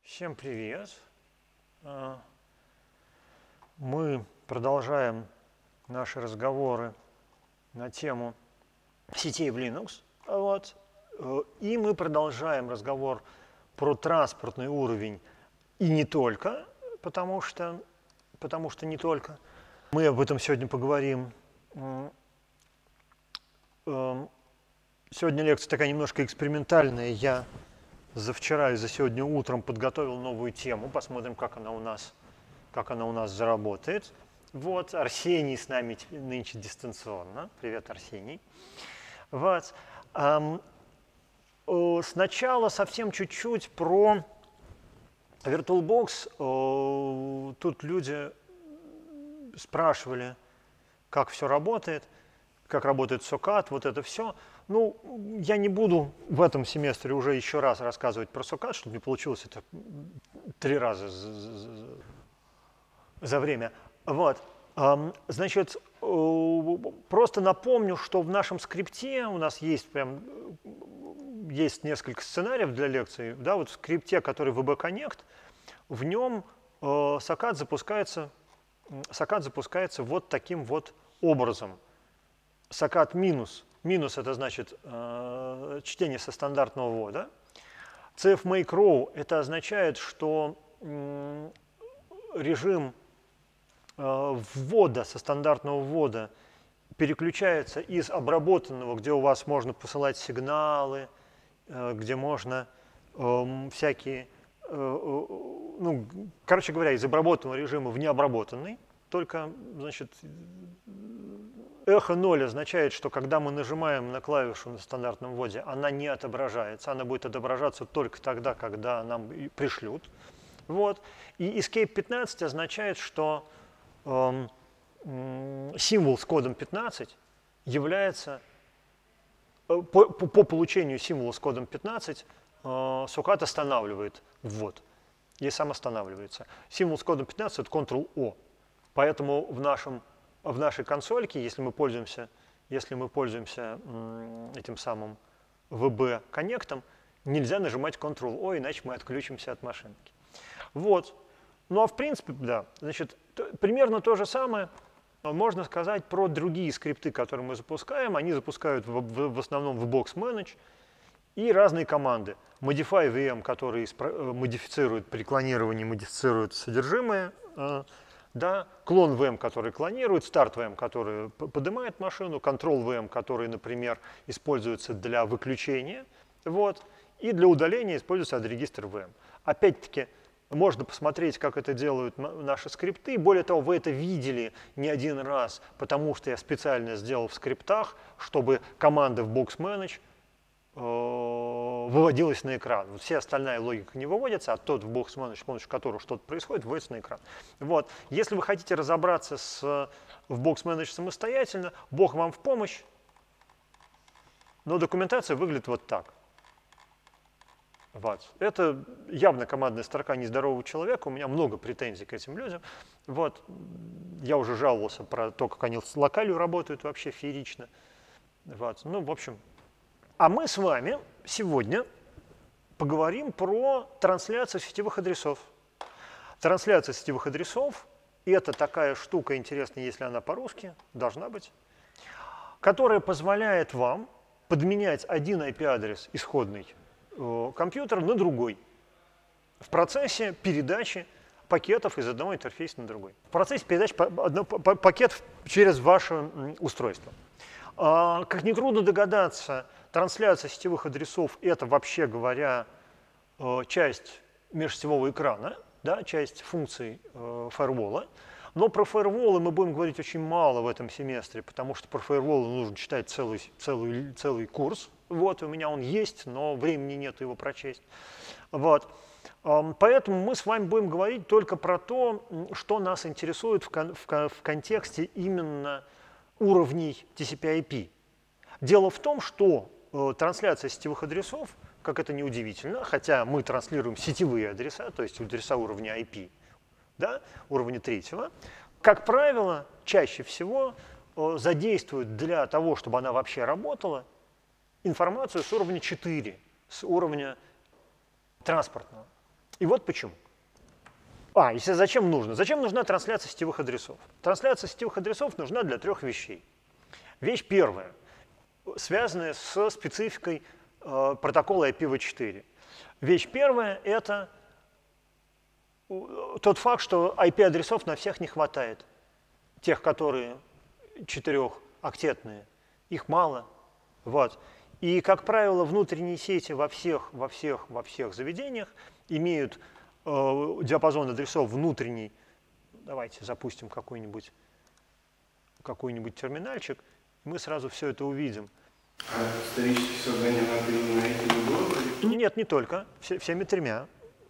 Всем привет! Мы продолжаем наши разговоры на тему сетей в Linux. И мы продолжаем разговор про транспортный уровень и не только, потому что не только. Мы об этом сегодня поговорим. Сегодня лекция такая немножко экспериментальная. Я за вчера и за сегодня утром подготовил новую тему. Посмотрим, как она у нас заработает. Вот, Арсений с нами нынче дистанционно. Привет, Арсений. Вот. Сначала совсем чуть-чуть про VirtualBox. Тут люди спрашивали, как все работает, как работает SOCAD, вот это все. Ну, я не буду в этом семестре уже еще раз рассказывать про SOCAD, чтобы не получилось это 3 раза за время. Вот. Значит, просто напомню, что в нашем скрипте у нас есть несколько сценариев для лекций. Да, вот в скрипте, который VB Connect, в нем SOCAD запускается вот таким вот образом. SOCAD минус. Минус – это значит чтение со стандартного ввода. CF-make row – это означает, что режим ввода со стандартного ввода переключается из обработанного, где у вас можно посылать сигналы, где можно всякие, короче говоря, из обработанного режима в необработанный. Только, значит, эхо 0 означает, что когда мы нажимаем на клавишу на стандартном вводе, она не отображается, она будет отображаться только тогда, когда нам пришлют. Вот. И escape 15 означает, что символ с кодом 15 является, по получению символа с кодом 15 SOCAD останавливает ввод и сам останавливается. Символ с кодом 15 – это Ctrl-O. Поэтому в нашей консольке, если мы пользуемся этим самым VB Connect, нельзя нажимать Ctrl-O, иначе мы отключимся от машинки. Вот. Ну а в принципе, да, значит, примерно то же самое можно сказать про другие скрипты, которые мы запускаем. Они запускают в основном VBox Manage и разные команды. Modify VM, который модифицирует при клонировании, модифицирует содержимое. Да, клон VM, который клонирует, старт VM, который поднимает машину, control VM, который, например, используется для выключения, вот, и для удаления используется адрегистр VM. Опять-таки, можно посмотреть, как это делают наши скрипты. Более того, вы это видели не один раз, потому что я специально сделал в скриптах, чтобы команда в Box Manage выводилась на экран. Вот вся остальная логика не выводится, а тот в Box Manage, с помощью которого что-то происходит, выводится на экран. Вот. Если вы хотите разобраться в Box Manage самостоятельно, Бог вам в помощь, но документация выглядит вот так. Вот. Это явно командная строка нездорового человека, у меня много претензий к этим людям. Вот. Я уже жаловался про то, как они с локалью работают, вообще феерично. Вот. Ну, в общем. А мы с вами сегодня поговорим про трансляцию сетевых адресов. Трансляция сетевых адресов – это такая штука, интересная, если она по-русски, должна быть, которая позволяет вам подменять один IP-адрес исходный компьютера на другой в процессе передачи пакетов из одного интерфейса на другой. В процессе передачи пакетов через ваше устройство. Как нетрудно догадаться, трансляция сетевых адресов – это, вообще говоря, часть межсетевого экрана, да, часть функций фаервола. Но про фаерволы мы будем говорить очень мало в этом семестре, потому что про фаерволы нужно читать целый курс. Вот, у меня он есть, но времени нет его прочесть. Вот. Поэтому мы с вами будем говорить только про то, что нас интересует в контексте именно уровней TCP/IP. Дело в том, что трансляция сетевых адресов, как это ни удивительно, хотя мы транслируем сетевые адреса, то есть адреса уровня IP, да, уровня 3, как правило, чаще всего задействуют для того, чтобы она вообще работала, информацию с уровня 4, с уровня транспортного. И вот почему. Если зачем нужно? Зачем нужна трансляция сетевых адресов? Трансляция сетевых адресов нужна для 3 вещей. Вещь первая, связанная со спецификой протокола IPv4. Вещь первая – это тот факт, что IP-адресов на всех не хватает. Тех, которые 4-октетные, их мало. Вот. И, как правило, внутренние сети во всех заведениях имеют диапазон адресов внутренний. Давайте запустим какой-нибудь терминальчик, и мы сразу все это увидим. А исторически создание надо именно этим угодно? Нет, не только. Всеми тремя.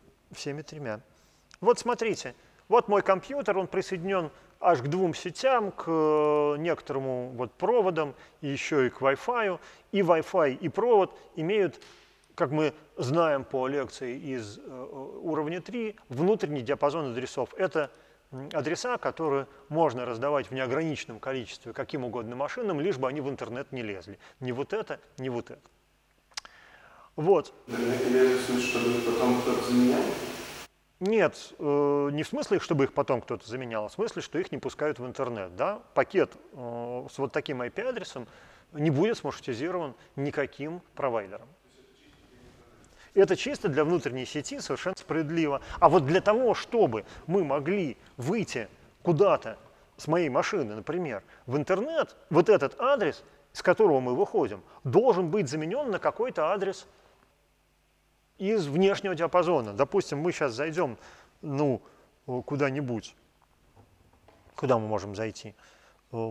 Вот смотрите, вот мой компьютер, он присоединен аж к 2 сетям, к некоторому проводам, и еще и к Wi-Fi. И Wi-Fi, и провод имеют, как мы знаем по лекции из уровня 3, внутренний диапазон адресов. Это адреса, которые можно раздавать в неограниченном количестве каким угодно машинам, лишь бы они в интернет не лезли. Ни вот это, ни вот это. Вот. В интернете лезли, в смысле, чтобы их потом кто-то заменял? Нет, не в смысле, чтобы их потом кто-то заменял, а в смысле, что их не пускают в интернет. Да? Пакет с вот таким IP-адресом не будет смаршрутизирован никаким провайдером. Это чисто для внутренней сети, совершенно справедливо. А вот для того, чтобы мы могли выйти куда-то с моей машины, например, в интернет, вот этот адрес, с которого мы выходим, должен быть заменен на какой-то адрес из внешнего диапазона. Допустим, мы сейчас зайдем куда-нибудь. Куда мы можем зайти? То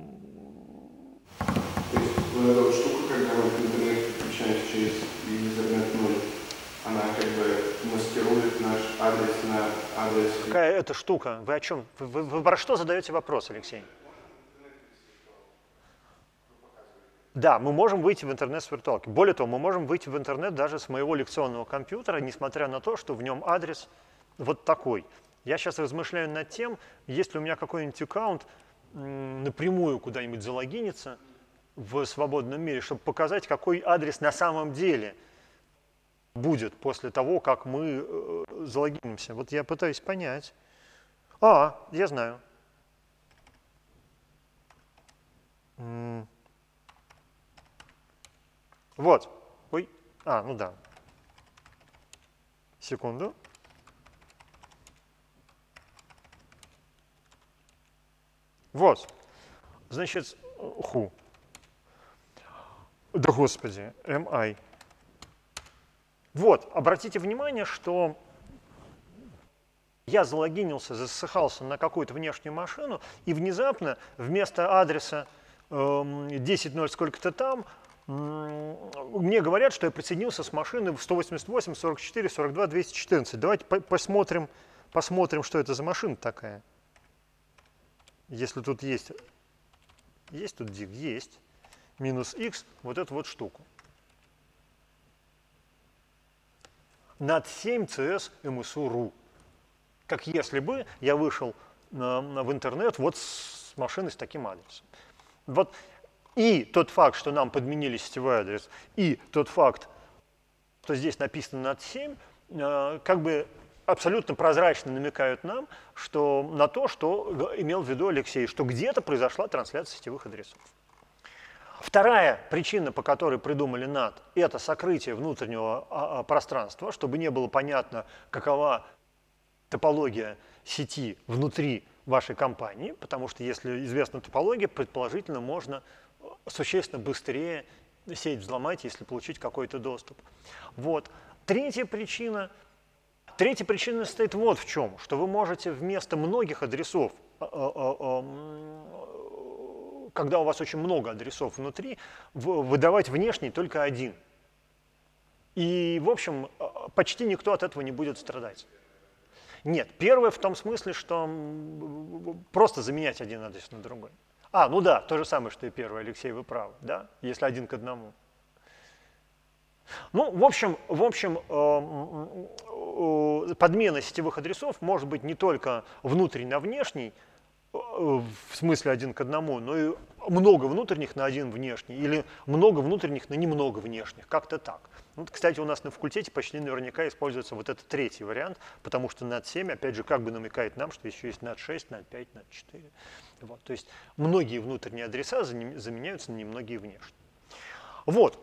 есть вот эта вот штука, когда мы в интернет подключаемся через Ethernet 0, она как бы маскирует наш адрес на адрес... Какая это штука? Вы о чем? Вы про что задаете вопрос, Алексей? Да, мы можем выйти в интернет с виртуалки. Более того, мы можем выйти в интернет даже с моего лекционного компьютера, несмотря на то, что в нем адрес вот такой. Я сейчас размышляю над тем, есть ли у меня какой-нибудь аккаунт напрямую куда-нибудь залогиниться в свободном мире, чтобы показать, какой адрес на самом деле будет после того, как мы залогинимся. Вот я пытаюсь понять. Я знаю. Вот. Ой. Ну да. Секунду. Вот. Значит, Да господи, MI. Вот, обратите внимание, что я залогинился, засыхался на какую-то внешнюю машину, и внезапно вместо адреса 10.0 сколько-то там, мне говорят, что я присоединился с машины в 188, 44, 42, 214. Давайте посмотрим, что это за машина такая. Если тут есть. Есть тут дик? Есть. Минус x, вот эту вот штуку. Над 7 CS MSU.ru. Как если бы я вышел в интернет вот с машиной с таким адресом. Вот. И тот факт, что нам подменили сетевой адрес, и тот факт, что здесь написано над 7, как бы абсолютно прозрачно намекают нам, что на то, что имел в виду Алексей, что где-то произошла трансляция сетевых адресов. Вторая причина, по которой придумали NAT, это сокрытие внутреннего пространства, чтобы не было понятно, какова топология сети внутри вашей компании, потому что если известна топология, предположительно можно существенно быстрее сеть взломать, если получить какой-то доступ. Вот. Третья причина состоит вот в чем, что вы можете вместо многих адресов, когда у вас очень много адресов внутри, выдавать внешний только один. И, в общем, почти никто от этого не будет страдать. Нет, первое в том смысле, что просто заменять один адрес на другой. Ну да, то же самое, что и первое, Алексей, вы правы, да, если 1 к 1. Ну, в общем, подмена сетевых адресов может быть не только внутренний на внешний, в смысле 1 к 1, но и много внутренних на один внешний или много внутренних на немного внешних, как-то так. Вот, кстати, у нас на факультете почти наверняка используется вот этот третий вариант, потому что NAT7, опять же, как бы намекает нам, что еще есть NAT6, NAT5, NAT4. Вот, то есть многие внутренние адреса заменяются на немногие внешние. Вот.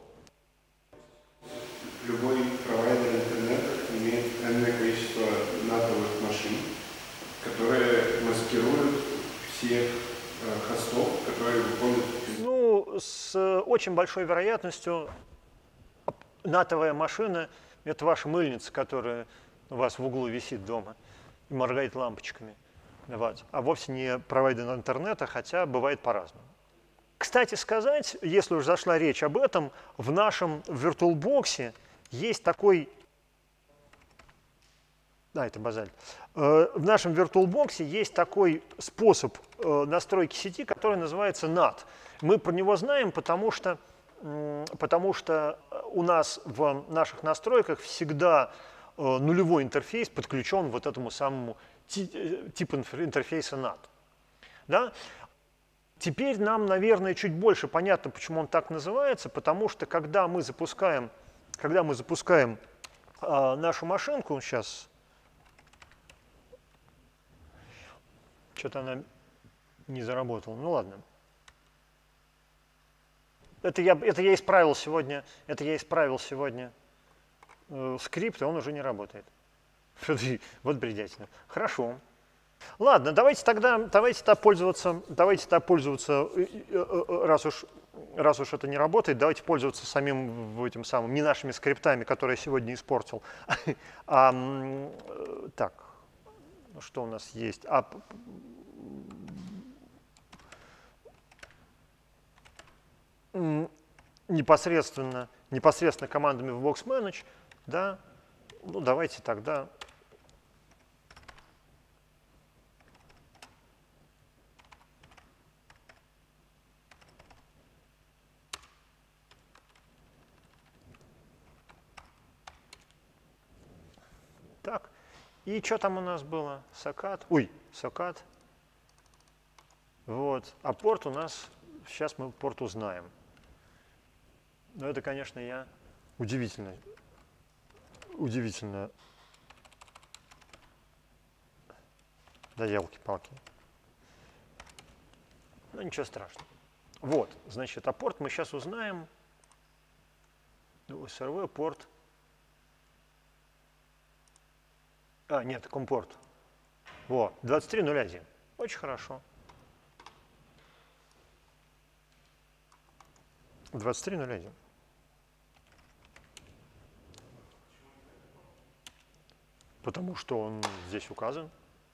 Любой провайдер интернета имеет энное количество натовых машин, которые маскируют всех хостов, которые выходят. Ну, с очень большой вероятностью натовая машина – это ваша мыльница, которая у вас в углу висит дома и моргает лампочками. Вот. А вовсе не провайдер интернета, хотя бывает по-разному. Кстати сказать, если уж зашла речь об этом, в нашем VirtualBox есть такой… это базальт. В нашем VirtualBox есть такой способ настройки сети, который называется NAT. Мы про него знаем, потому что у нас в наших настройках всегда нулевой интерфейс подключен вот этому самому типу интерфейса NAT. Да? Теперь нам, наверное, чуть больше понятно, почему он так называется, потому что когда мы запускаем нашу машинку, сейчас что-то она не заработала, ну ладно. Это я исправил сегодня скрипт, и он уже не работает. Вот бредятина. Хорошо. Ладно, давайте тогда пользоваться, раз уж это не работает, давайте пользоваться самим этим самым, не нашими скриптами, которые я сегодня испортил. Так, что у нас есть? Непосредственно командами в BoxManage, да, ну давайте тогда… Так, и что там у нас было? Сокат. Сокат. Вот. А порт у нас, сейчас мы порт узнаем. Но это, конечно, удивительно. Да елки-палки. Ну, ничего страшного. Вот, значит, а порт мы сейчас узнаем. СРВ, порт. Нет, компорт. 2301. Очень хорошо. 2301. Потому что он здесь указан.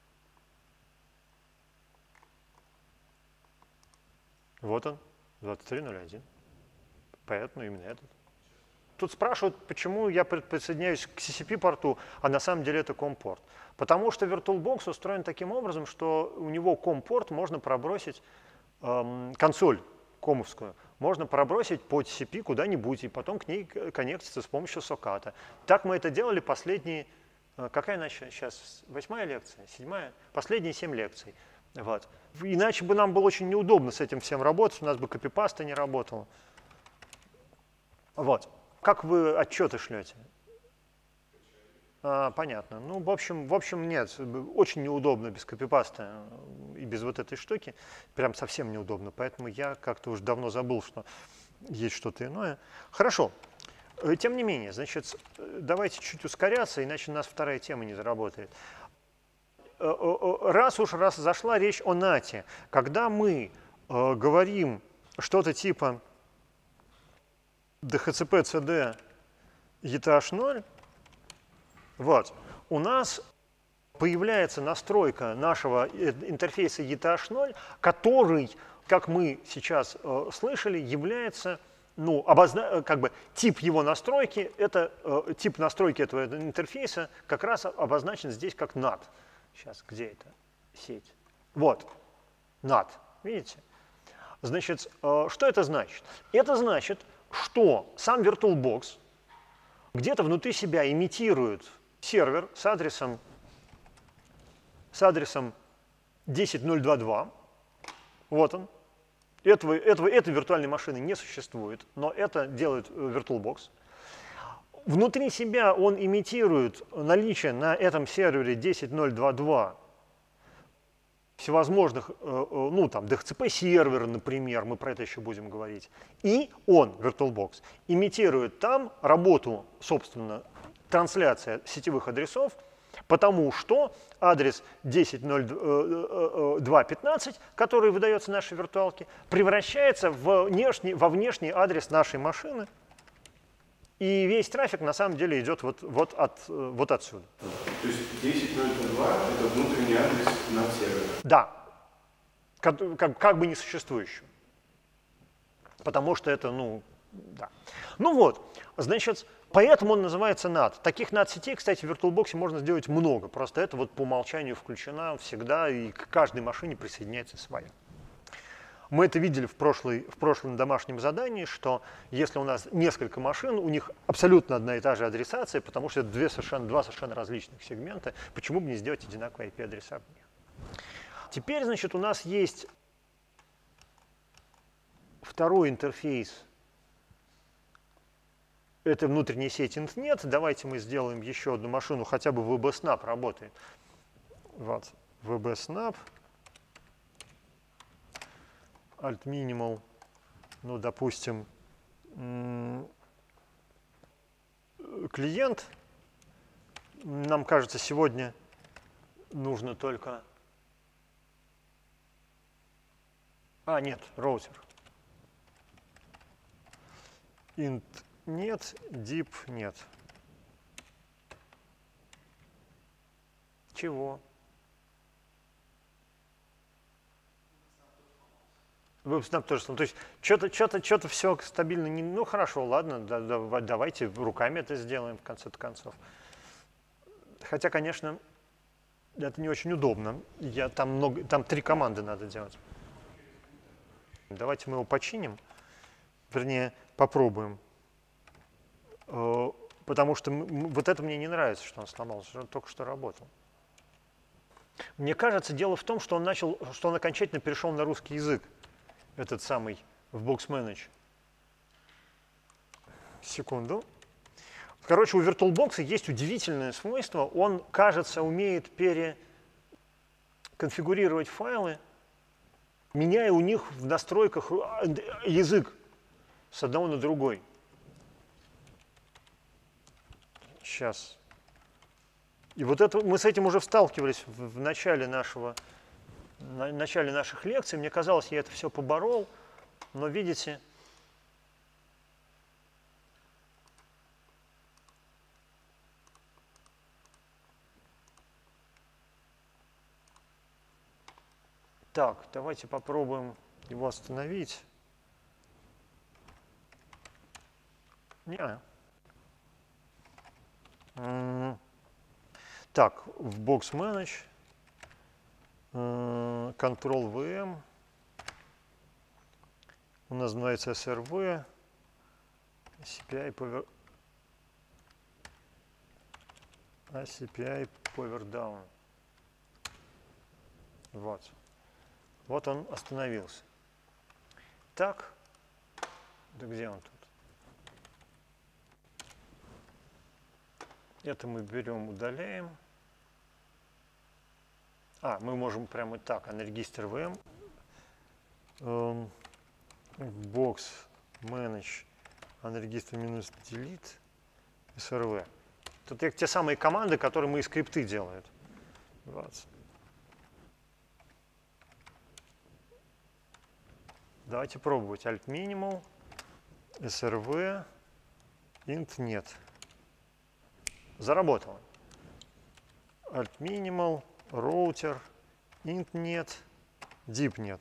Вот он, 2301. Поэтому именно этот. Тут спрашивают, почему я присоединяюсь к TCP-порту, а на самом деле это COM-порт. Потому что VirtualBox устроен таким образом, что у него COM-порт можно пробросить, консоль комовскую, можно пробросить по TCP куда-нибудь и потом к ней коннектиться с помощью соката. Так мы это делали последние, какая сейчас, 8-я лекция, 7-я? Последние 7 лекций. Вот. Иначе бы нам было очень неудобно с этим всем работать, у нас бы копипаста не работала. Вот. Как вы отчеты шлете? Понятно. Ну, в общем, нет. Очень неудобно без копипаста и без вот этой штуки. Прям совсем неудобно. Поэтому я как-то уже давно забыл, что есть что-то иное. Хорошо. Тем не менее, значит, давайте чуть ускоряться, иначе у нас вторая тема не заработает. Раз зашла речь о NAT, когда мы говорим что-то типа DHCP-CD ETH0, вот, у нас появляется настройка нашего интерфейса ETH0, который, как мы сейчас слышали, является, тип его настройки, тип настройки этого интерфейса как раз обозначен здесь как NAT. Сейчас, где это? Сеть. Вот, NAT, видите? Значит, что это значит? Это значит, что сам VirtualBox где-то внутри себя имитирует сервер с адресом 10.0.2.2. Вот он. Этой виртуальной машины не существует, но это делает VirtualBox. Внутри себя он имитирует наличие на этом сервере 10.0.2.2 всевозможных, ну там, DHCP-серверы, например, мы про это еще будем говорить. И он, VirtualBox, имитирует там работу, собственно, трансляция сетевых адресов, потому что адрес 10.0.2.15, который выдается нашей виртуалке, превращается во внешний адрес нашей машины. И весь трафик на самом деле идет вот отсюда. То есть 10.0.2 — это внутренний адрес над сервером? Да, как бы несуществующим. Потому что это, ну, да. Ну вот, значит, поэтому он называется NAT. Таких NAT-сетей, кстати, в VirtualBox можно сделать много. Просто это вот по умолчанию включена всегда, и к каждой машине присоединяется своя. Мы это видели в прошлом домашнем задании, что если у нас несколько машин, у них абсолютно одна и та же адресация, потому что это два совершенно различных сегмента. Почему бы не сделать одинаковые IP-адреса в них? Теперь, значит, у нас есть второй интерфейс. Это внутренняя сеть Internet. Давайте мы сделаем еще одну машину, хотя бы VBSnap работает. Вот, VBSnap. Alt-minimal, ну, допустим, клиент. Нам кажется, сегодня нужно только... нет, роутер. Int нет, deep нет. Чего? WebSnap тоже. То есть что-то все стабильно. Ну хорошо, ладно, давайте руками это сделаем в конце концов. Хотя, конечно, это не очень удобно. Там 3 команды надо делать. Давайте мы его починим. Вернее, попробуем. Потому что вот это мне не нравится, что он сломался, он только что работал. Мне кажется, дело в том, что он окончательно перешел на русский язык. Этот самый в BoxManage. Секунду. Короче, у VirtualBox есть удивительное свойство. Он, кажется, умеет переконфигурировать файлы, меняя у них в настройках язык с одного на другой. Сейчас. И вот это мы с этим уже сталкивались в начале наших лекций. Мне казалось, я это все поборол, но видите, так, давайте попробуем его остановить. Так, в BoxManage. Ctrl-VM, у нас называется SRV, CPI Power Down. Вот он остановился. Так, да где он тут? Это мы берем, удаляем. Мы можем прямо так, на регистр VM, box manage, на регистр минус delete, srv. Тут те самые команды, которые мы из скрипты делают. Давайте пробовать. Alt-minimal, srv, int нет. Заработало. Alt-minimal, роутер, int нет, deep нет.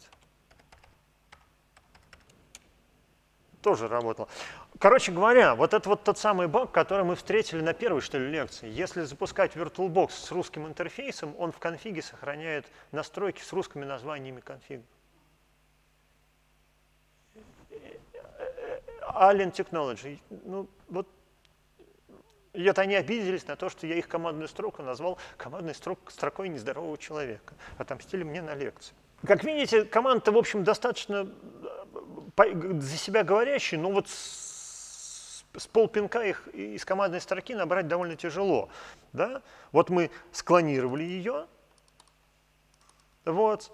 Тоже работало. Короче говоря, вот это вот тот самый баг, который мы встретили на первой, что ли, лекции. Если запускать VirtualBox с русским интерфейсом, он в конфиге сохраняет настройки с русскими названиями конфига. Alien Technology. Ну, вот и это они обиделись на то, что я их командную строку назвал командной строкой нездорового человека. Отомстили мне на лекции. Как видите, команда, в общем, достаточно за себя говорящий, но вот с полпинка их из командной строки набрать довольно тяжело. Да? Вот мы склонировали ее. Вот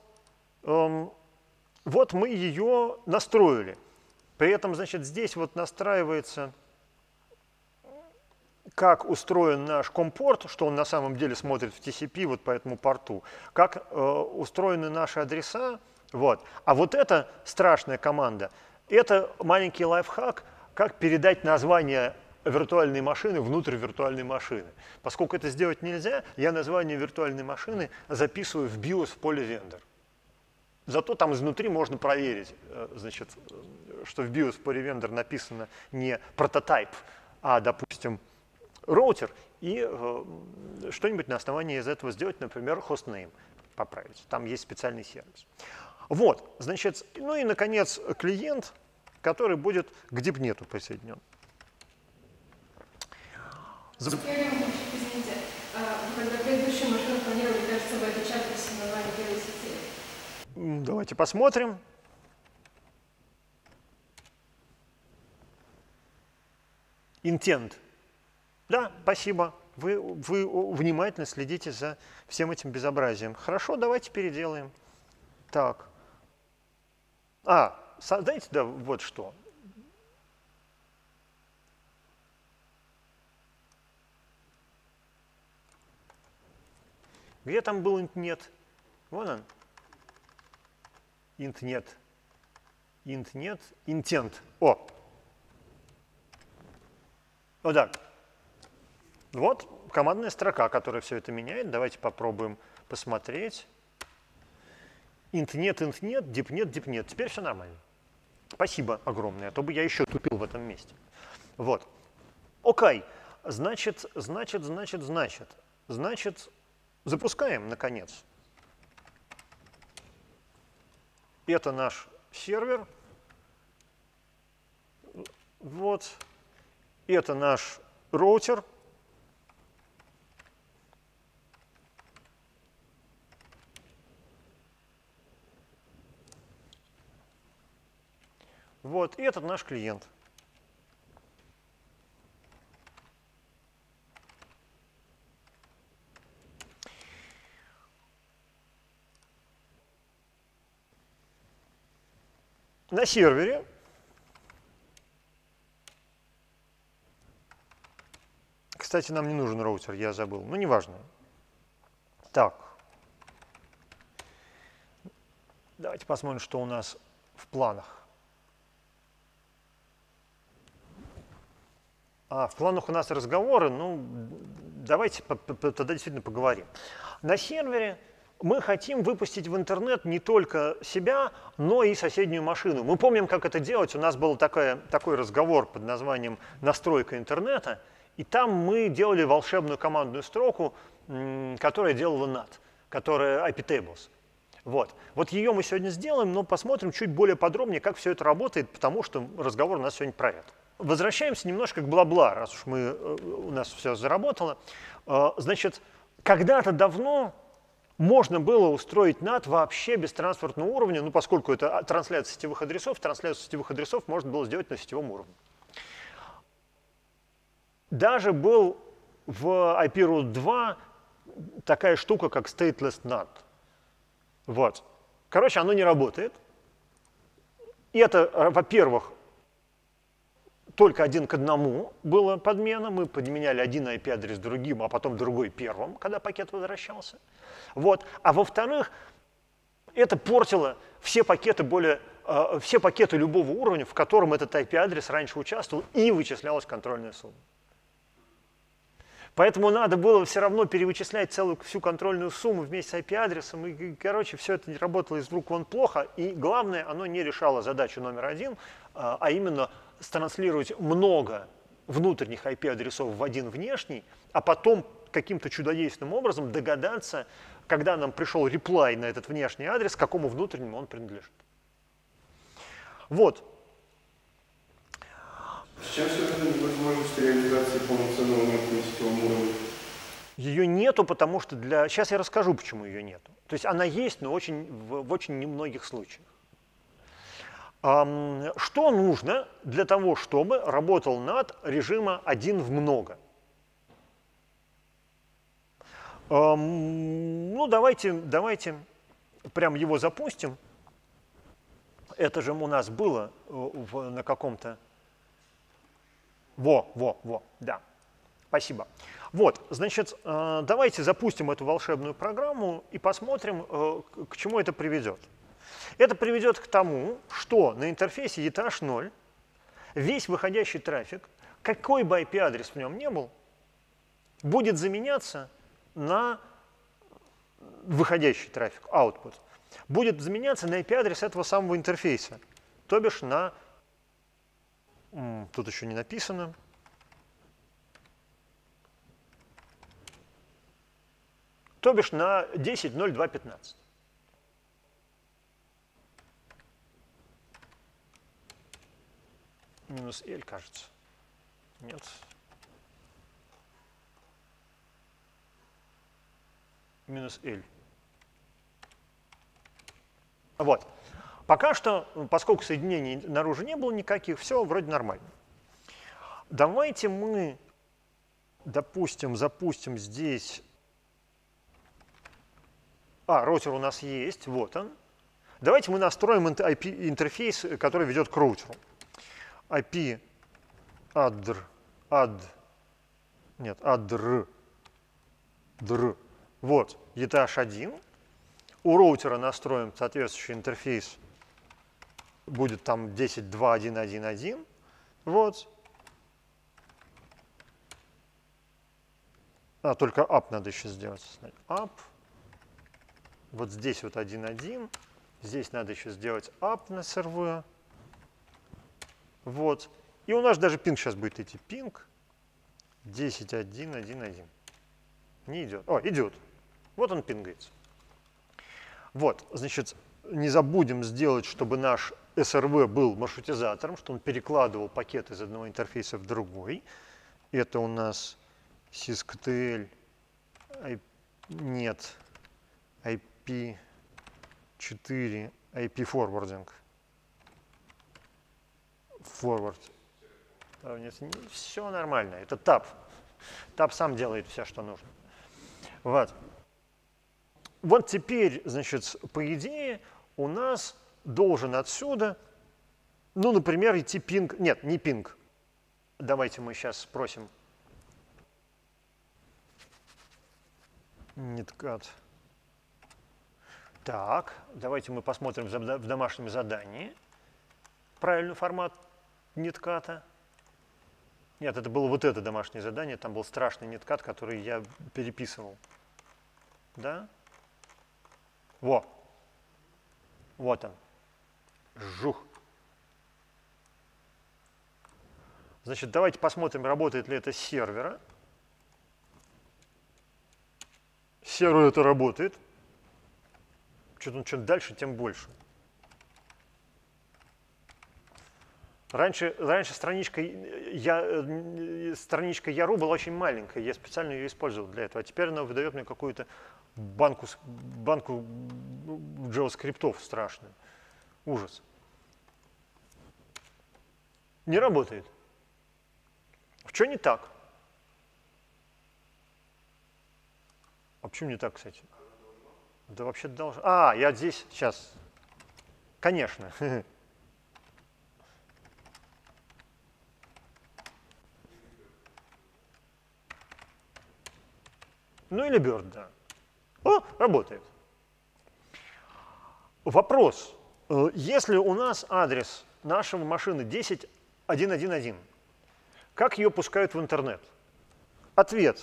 мы ее настроили. При этом, значит, здесь вот настраивается, как устроен наш компорт, что он на самом деле смотрит в TCP вот по этому порту, как устроены наши адреса. Вот. А вот эта страшная команда, это маленький лайфхак, как передать название виртуальной машины внутрь виртуальной машины. Поскольку это сделать нельзя, я название виртуальной машины записываю в BIOS в поле vendor. Зато там изнутри можно проверить, значит, что в BIOS в поле vendor написано не прототип, а, допустим, роутер, и что-нибудь на основании из этого сделать, например, hostname поправить. Там есть специальный сервис. Вот, значит, ну и, наконец, клиент, который будет к дипнету присоединен. Извините, когда предыдущую машину планировали, кажется, вы отвечали с названием первой сети. Давайте посмотрим. Intent. Да, спасибо. Вы внимательно следите за всем этим безобразием. Хорошо, давайте переделаем. Так. Знаете, да, вот что. Где там был int-нет? Вон он. Int-нет. Int-нет. Intent. О! Вот так. Вот командная строка, которая все это меняет. Давайте попробуем посмотреть. Int-нет, int-нет, div-нет, div-нет. Теперь все нормально. Спасибо огромное, а то бы я еще тупил в этом месте. Вот. Окей. Значит, запускаем, наконец. Это наш сервер. Вот. Это наш роутер. Вот. И этот наш клиент. На сервере кстати, нам не нужен роутер, я забыл. Ну, неважно. Так. Давайте посмотрим, что у нас в планах. В планах у нас разговоры, ну, давайте тогда действительно поговорим. На сервере мы хотим выпустить в интернет не только себя, но и соседнюю машину. Мы помним, как это делать. У нас был такой разговор под названием «Настройка интернета», и там мы делали волшебную командную строку, которая делала NAT, которая iptables. Вот ее мы сегодня сделаем, но посмотрим чуть более подробнее, как все это работает, потому что разговор у нас сегодня про это. Возвращаемся немножко к бла-бла, раз уж у нас все заработало. Значит, когда-то давно можно было устроить NAT вообще без транспортного уровня, ну, поскольку это трансляция сетевых адресов можно было сделать на сетевом уровне. Даже был в IP-Route 2 такая штука, как stateless NAT. Вот. Короче, оно не работает. И это, во-первых, только 1 к 1 была подмена. Мы подменяли один IP-адрес другим, а потом другой первым, когда пакет возвращался. Вот. А во-вторых, это портило все пакеты любого уровня, в котором этот IP-адрес раньше участвовал, и вычислялась контрольная сумма. Поэтому надо было все равно перевычислять всю контрольную сумму вместе с IP-адресом. И, короче, все это работало из рук вон плохо. И главное, оно не решало задачу номер 1, а именно транслировать много внутренних IP-адресов в один внешний, а потом каким-то чудодейственным образом догадаться, когда нам пришел реплай на этот внешний адрес, к какому внутреннему он принадлежит. Вот. С чем связана невозможность реализации полноценного NAT на сетевом уровне? Ее нету, потому что Сейчас я расскажу, почему ее нету. То есть она есть, но в очень немногих случаях. Что нужно для того, чтобы работал NAT режима 1 в много? Ну, давайте прям его запустим. Это же у нас было на каком-то... Да. Спасибо. Вот, значит, давайте запустим эту волшебную программу и посмотрим, к чему это приведет. Это приведет к тому, что на интерфейсе ETH0 весь выходящий трафик, какой бы IP-адрес в нем не был, будет заменяться на выходящий трафик, output, будет заменяться на IP-адрес этого самого интерфейса, то бишь на... Тут еще не написано. То бишь на 10.02.15. Минус L, кажется. Нет. Минус L. Вот. Пока что, поскольку соединений наружу не было никаких, все вроде нормально. Давайте мы, допустим, запустим здесь... роутер у нас есть, вот он. Давайте мы настроим IP-интерфейс, который ведет к роутеру. IP addr, вот, ETH1. У роутера настроим соответствующий интерфейс, будет там 10.2.1.1.1, вот. Только up надо еще сделать. Up. Вот здесь вот 1.1. Здесь надо еще сделать up на сервер. Вот. И у нас даже пинг сейчас будет идти. Пинг 10.1.1.1. Не идет. Идет. Вот он пингается. Вот, значит, не забудем сделать, чтобы наш SRV был маршрутизатором, что он перекладывал пакет из одного интерфейса в другой. Это у нас sysctl, нет, IP4, IP forwarding. Forward. Нет, все нормально, это tab. Tab сам делает все, что нужно. Вот. Вот теперь, значит, по идее, у нас должен отсюда, ну, например, идти пинг. Нет, не пинг. Давайте мы сейчас спросим. Netcat. Так, давайте мы посмотрим в домашнем задании правильный формат нетката. Нет, это было вот это домашнее задание, там был страшный неткат, который я переписывал. Да? Вот он. Жух. Значит, давайте посмотрим, работает ли это с сервера. С сервера это работает. Чем дальше, тем больше. Раньше страничка Яру была очень маленькая, я специально ее использовал для этого. А теперь она выдает мне какую-то банку JavaScript страшную. Ужас. Не работает. Что не так? А почему не так, кстати? Да вообще-то должен. Я здесь сейчас. Конечно. Ну или Bird, да. Работает. Вопрос. Если у нас адрес нашего машины 10.1.1.1, как ее пускают в интернет? Ответ.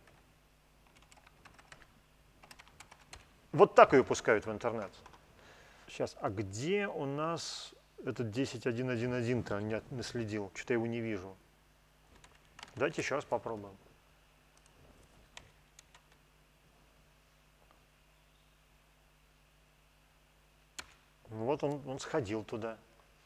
Вот так ее пускают в интернет. Сейчас, а где у нас этот 10.1.1.1-то не наследил? Что-то я его не вижу. Давайте еще раз попробуем. Вот он сходил туда.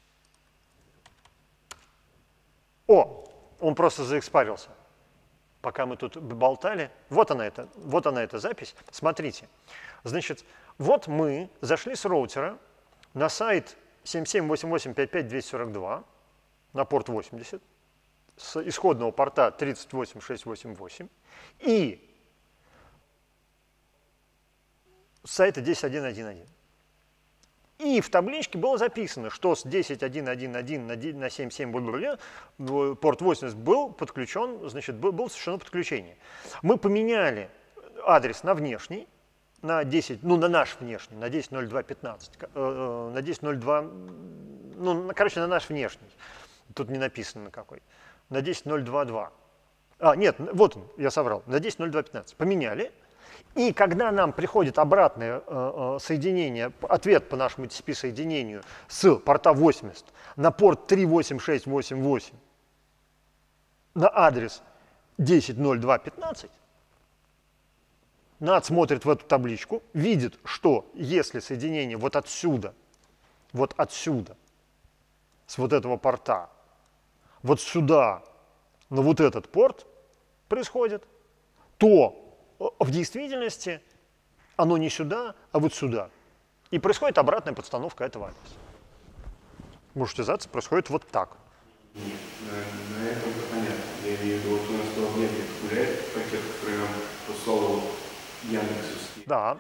Он просто заэкспарился. Пока мы тут болтали. Вот она эта запись. Смотрите. Значит, вот мы зашли с роутера на сайт 778855-242 на порт 80 с исходного порта 38688 и с сайта 10.1.1.1. И в табличке было записано, что с 10.1.1.1 на 77 порт 80 был подключен, значит, было совершено подключение. Мы поменяли адрес на внешний, на 10, ну, на наш внешний, на 10.02.15, на 10.02, ну, короче, на наш внешний. Тут не написано на какой. На 10.02.2. А, нет, вот он, я соврал, на 10.02.15. Поменяли. И когда нам приходит обратное соединение, ответ по нашему TCP-соединению с порта 80 на порт 38688 на адрес 10.02.15, NAT смотрит в эту табличку, видит, что если соединение вот отсюда, с вот этого порта, вот сюда, на вот этот порт происходит, то в действительности оно не сюда, а вот сюда. И происходит обратная подстановка этого адреса. Маршрутизация происходит вот так. Нет, на этом понятно. Я имею в виду, вот у нас в объекте гуляет пакет, который нам послал Яндексовский. Да.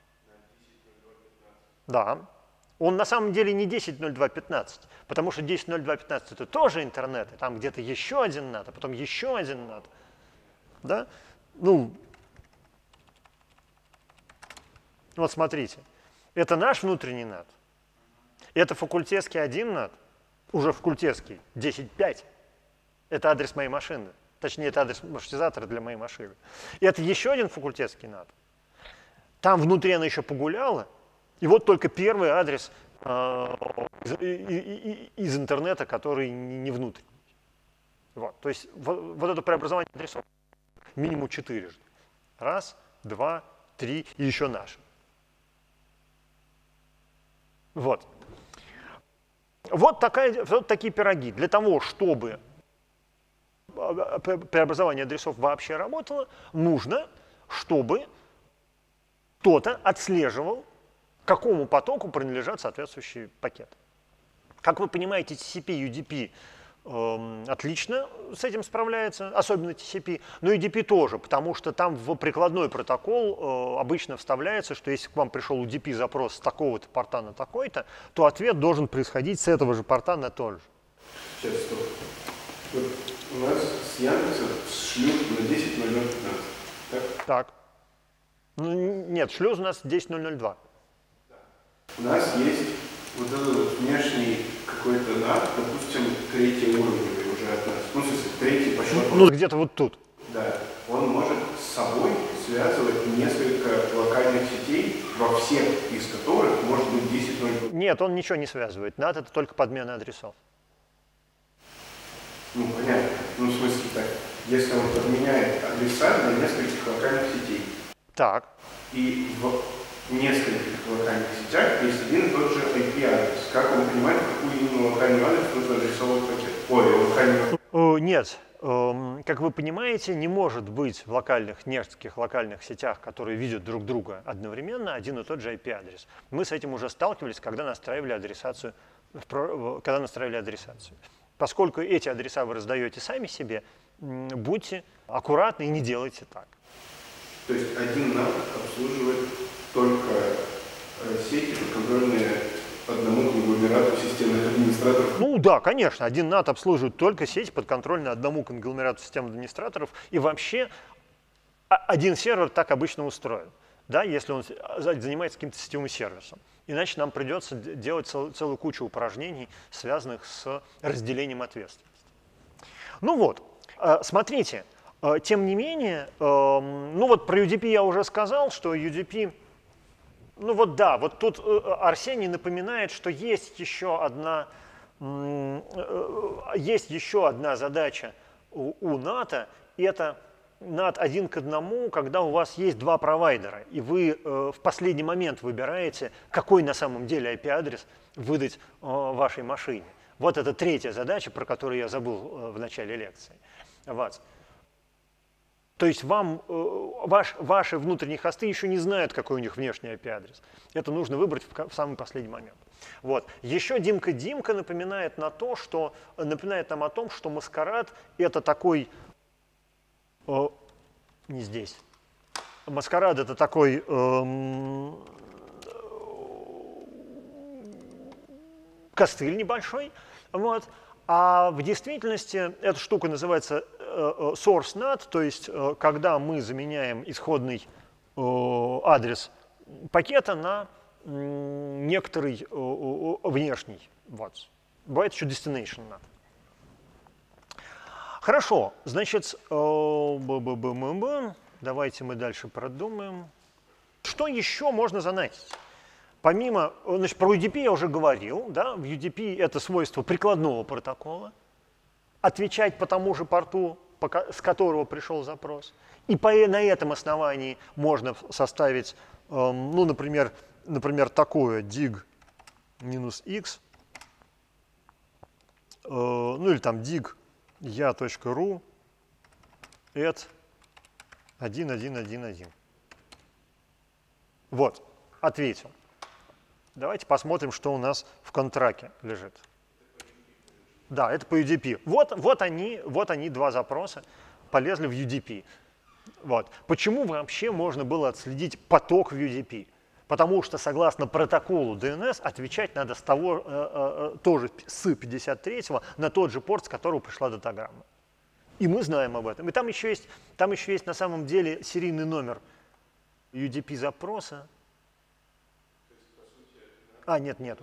Да. Он на самом деле не 10.02.15, потому что 10.02.15 это тоже интернет, и там где-то еще один NAT, а потом еще один NAT. Да? Ну, вот смотрите, это наш внутренний NAT, это факультетский один NAT, уже факультетский, 10.5, это адрес моей машины, точнее, это адрес маршрутизатора для моей машины. И это еще один факультетский NAT. Там внутри она еще погуляла, и вот только первый адрес из интернета, который не внутренний. Вот. То есть вот это преобразование адресов минимум 4. Раз, два, три и еще наши. Вот. Вот такие пироги. Для того, чтобы преобразование адресов вообще работало, нужно, чтобы кто-то отслеживал, какому потоку принадлежат соответствующие пакеты. Как вы понимаете, TCP, UDP отлично с этим справляется, особенно TCP, но UDP тоже, потому что там в прикладной протокол обычно вставляется, что если к вам пришел UDP-запрос с такого-то порта на такой-то, то ответ должен происходить с этого же порта на тот же. Сейчас, стоп. Вот у нас с Яндекса шлют на 10.00.15, так? Так. Ну, нет, шлюз у нас 10.002. У нас есть вот этот вот внешний какой-то NAT, допустим, третий уровень уже от нас. Ну, в смысле, третий по счету. Ну, где-то вот тут. Да. Он может с собой связывать несколько локальных сетей, во всех из которых может быть 10.0. Нет, он ничего не связывает. NAT — это только подмена адресов. Ну, понятно. Ну, в смысле так. Если он подменяет адреса для нескольких локальных сетей. Так. И в нескольких локальных сетях есть один и тот же IP-адрес. Как он понимает, какую именно локальный адрес нужно адресовывать пакет? Ой, локальный адрес. Нет. Как вы понимаете, не может быть в нескольких локальных сетях, которые видят друг друга одновременно, один и тот же IP-адрес. Мы с этим уже сталкивались, когда настраивали адресацию. Поскольку эти адреса вы раздаете сами себе, будьте аккуратны и не делайте так. То есть один NAT обслуживает только сети, подконтрольные одному конгломерату системных администраторов? Ну да, конечно. Один NAT обслуживает только сеть, подконтрольную одному конгломерату системных администраторов. И вообще один сервер так обычно устроен, да, если он занимается каким-то сетевым сервисом. Иначе нам придется делать целую кучу упражнений, связанных с разделением ответственности. Ну вот, смотрите. Тем не менее, ну вот про UDP я уже сказал, что UDP, ну вот да, вот тут Арсений напоминает, что есть еще одна задача у NAT, это NAT 1 к 1, когда у вас есть два провайдера, и вы в последний момент выбираете, какой на самом деле IP-адрес выдать вашей машине. Вот это третья задача, про которую я забыл в начале лекции. Вот. То есть ваши внутренние хосты еще не знают, какой у них внешний IP-адрес. Это нужно выбрать в самый последний момент. Вот. Еще Димка напоминает нам о том, что маскарад – это такой… не здесь. Маскарад – это такой костыль небольшой. Вот. А в действительности эта штука называется source NAT, то есть когда мы заменяем исходный адрес пакета на некоторый внешний. Вот. Бывает еще destination NAT. Хорошо, значит, давайте мы дальше продумаем. Что еще можно заносить? Помимо, значит, про UDP я уже говорил, да, в UDP это свойство прикладного протокола, отвечать по тому же порту, с которого пришел запрос. И на этом основании можно составить, ну, например, такое dig -x, ну или там dig ya.ru at 1111. Вот, ответил. Давайте посмотрим, что у нас в контраке лежит. Да, это по UDP. Вот они, два запроса, полезли в UDP. Вот. Почему вообще можно было отследить поток в UDP? Потому что, согласно протоколу DNS, отвечать надо с того, тоже с 53-го на тот же порт, с которого пришла датаграмма. И мы знаем об этом. И там еще есть на самом деле серийный номер UDP запроса. Нету.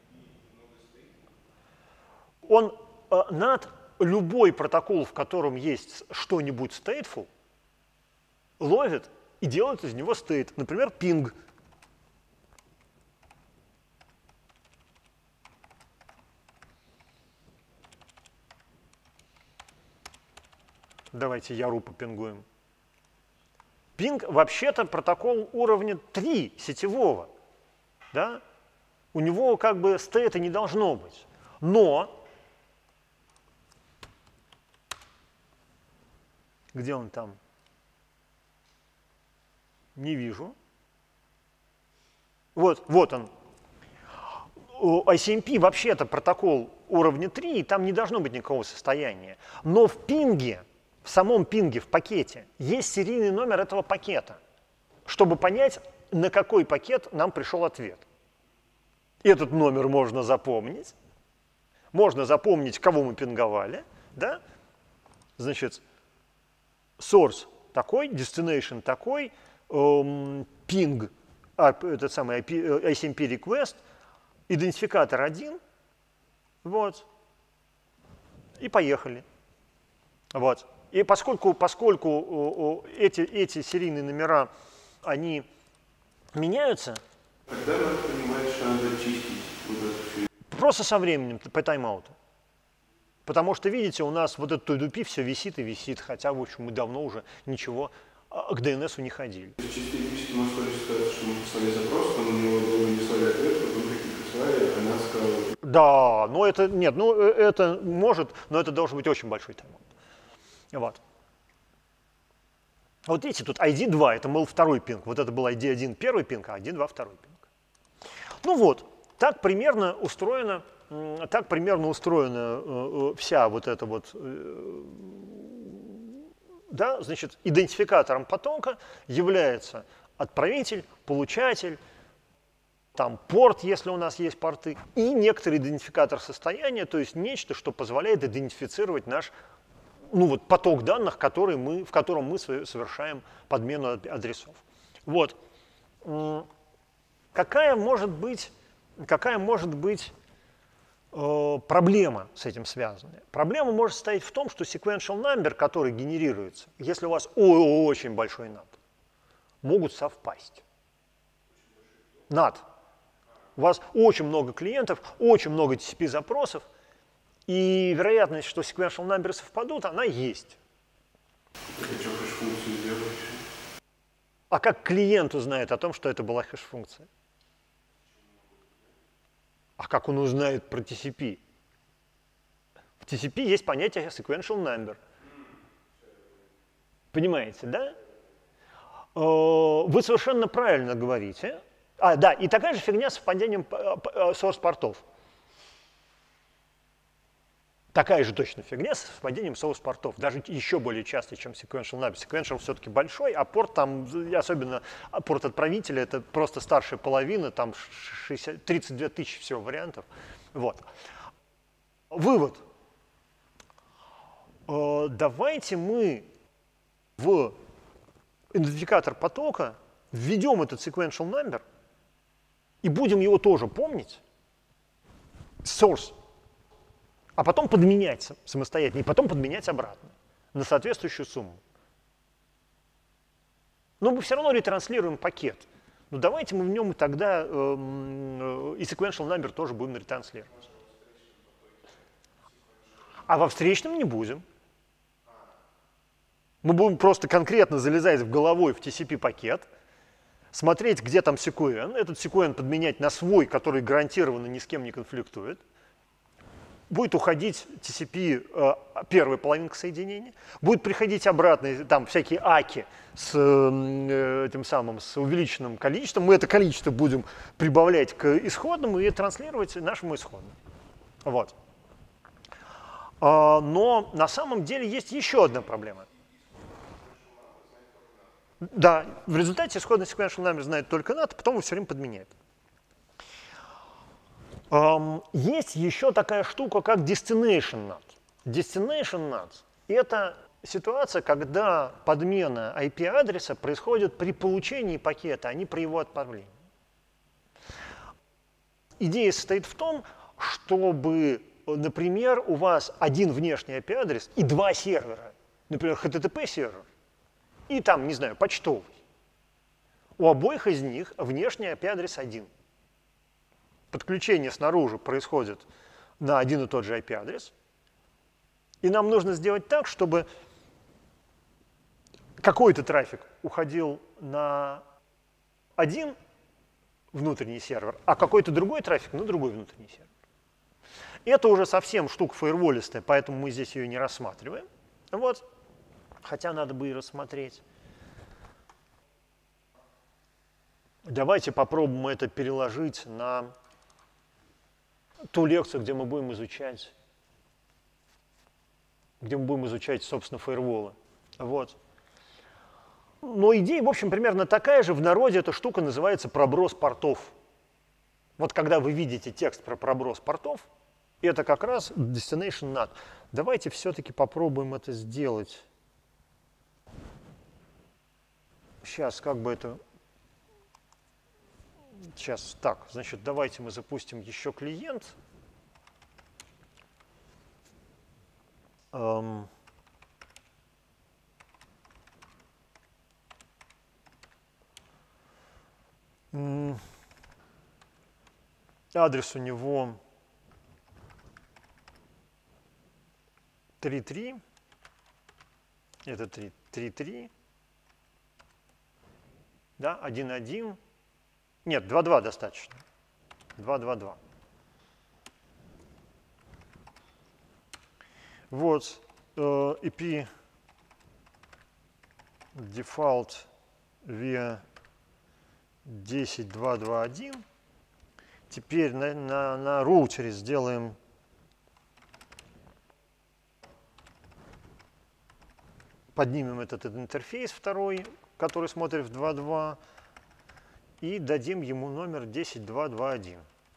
Он над любой протокол, в котором есть что-нибудь stateful, ловит и делает из него state. Например, ping. Давайте Яру попингуем. Ping вообще-то протокол уровня 3 сетевого. Да? У него как бы стейта не должно быть. Но где он там? Не вижу. Вот он. У ICMP вообще-то протокол уровня 3, и там не должно быть никакого состояния. Но в пинге, в самом пинге, в пакете, есть серийный номер этого пакета, чтобы понять, на какой пакет нам пришел ответ. Этот номер можно запомнить. Можно запомнить, кого мы пинговали. Да? Значит, source такой, destination такой, ping, этот самый ICMP request, идентификатор 1, вот, и поехали. Вот. И поскольку эти серийные номера, они меняются, тогда надо понимать, что надо чистить вот это все. Просто со временем, по тайм-ауту. Потому что, видите, у нас вот этот UDP все висит и висит, хотя, в общем, мы давно уже ничего к DNS не ходили. Чисто юридически можно сказать, что мы послали запрос, там у него не прислали ответ, потом какие прислали, она сказала… Да, но это, нет, ну это может, но это должен быть очень большой тайм-аут. Вот. Вот видите, тут ID2, это был второй пинг. Вот это был ID1 первый пинг, а ID2 второй пинг. Ну вот, так примерно устроена вся вот эта вот, да, значит, идентификатором потока является отправитель, получатель, там порт, если у нас есть порты, и некоторый идентификатор состояния, то есть нечто, что позволяет идентифицировать наш, ну вот, поток данных, в котором мы совершаем подмену адресов. Вот. Какая может быть проблема с этим связанная? Проблема может состоять в том, что sequential number, который генерируется, если у вас очень большой NAT, могут совпасть. NAT. У вас очень много клиентов, очень много TCP-запросов, и вероятность, что sequential number совпадут, она есть. Так а что, хэш-функцию сделаешь? А как клиент узнает о том, что это была хэш-функция? А как он узнает про TCP? В TCP есть понятие sequential number. Понимаете, да? Вы совершенно правильно говорите. Да, и такая же фигня с совпадением source-портов. Такая же точно фигня с совпадением source-портов, даже еще более часто, чем sequential number. Sequential все-таки большой, а порт там, особенно порт отправителя, это просто старшая половина, там 32 тысячи всего вариантов. Вот. Вывод. Давайте мы в идентификатор потока введем этот sequential number и будем его тоже помнить, source, а потом подменять самостоятельно, и потом подменять обратно на соответствующую сумму. Но мы все равно ретранслируем пакет. Ну давайте мы в нем и тогда и sequential number тоже будем ретранслировать. А во встречном не будем. Мы будем просто конкретно залезать в головой в TCP-пакет, смотреть, где там sequen, этот sequen подменять на свой, который гарантированно ни с кем не конфликтует. Будет уходить TCP первая половинка соединения, будет приходить обратно там всякие аки с этим самым, с увеличенным количеством. Мы это количество будем прибавлять к исходному и транслировать нашему исходному. Вот. Но на самом деле есть еще одна проблема. Да, в результате исходный sequential number знает только NAT, а потом его все время подменяет. Есть еще такая штука, как destination NAT. Destination NAT — это ситуация, когда подмена IP-адреса происходит при получении пакета, а не при его отправлении. Идея состоит в том, чтобы, например, у вас один внешний IP-адрес и два сервера, например, HTTP-сервер и там, не знаю, почтовый. У обоих из них внешний IP-адрес один. Подключение снаружи происходит на один и тот же IP-адрес. И нам нужно сделать так, чтобы какой-то трафик уходил на один внутренний сервер, а какой-то другой трафик на другой внутренний сервер. Это уже совсем штука фаерволистая, поэтому мы здесь ее не рассматриваем. Вот. Хотя надо бы и рассмотреть. Давайте попробуем это переложить на ту лекцию, где мы будем изучать, собственно, фаерволы. Вот. Но идея, в общем, примерно такая же. В народе эта штука называется проброс портов. Вот когда вы видите текст про проброс портов, это как раз destination NAT. Давайте все-таки попробуем это сделать. Сейчас, как бы это... Сейчас, так, значит, давайте мы запустим еще клиент. Адрес у него 3.3. Это 3.3. Да, 1.1. Нет, 2.2 достаточно. 2.2.2. Вот IP default via 10.2.2.1. Теперь на роутере сделаем поднимем этот интерфейс второй, который смотрит в 2.2. И дадим ему номер 10.2.2.1.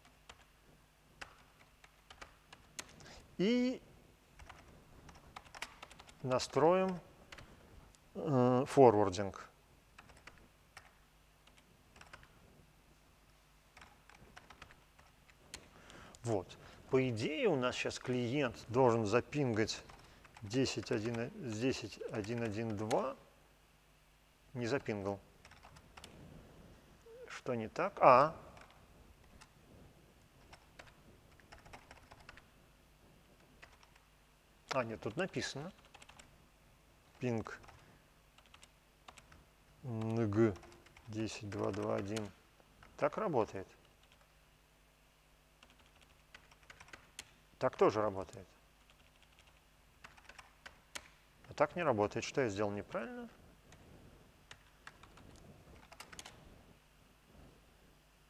И настроим форвардинг. Вот. По идее, у нас сейчас клиент должен запингать 10.1.1.2. Не запингал. Что не так? Нет, тут написано. Ping ng 10.2.2.1. Так работает. Так тоже работает. А так не работает. Что я сделал неправильно?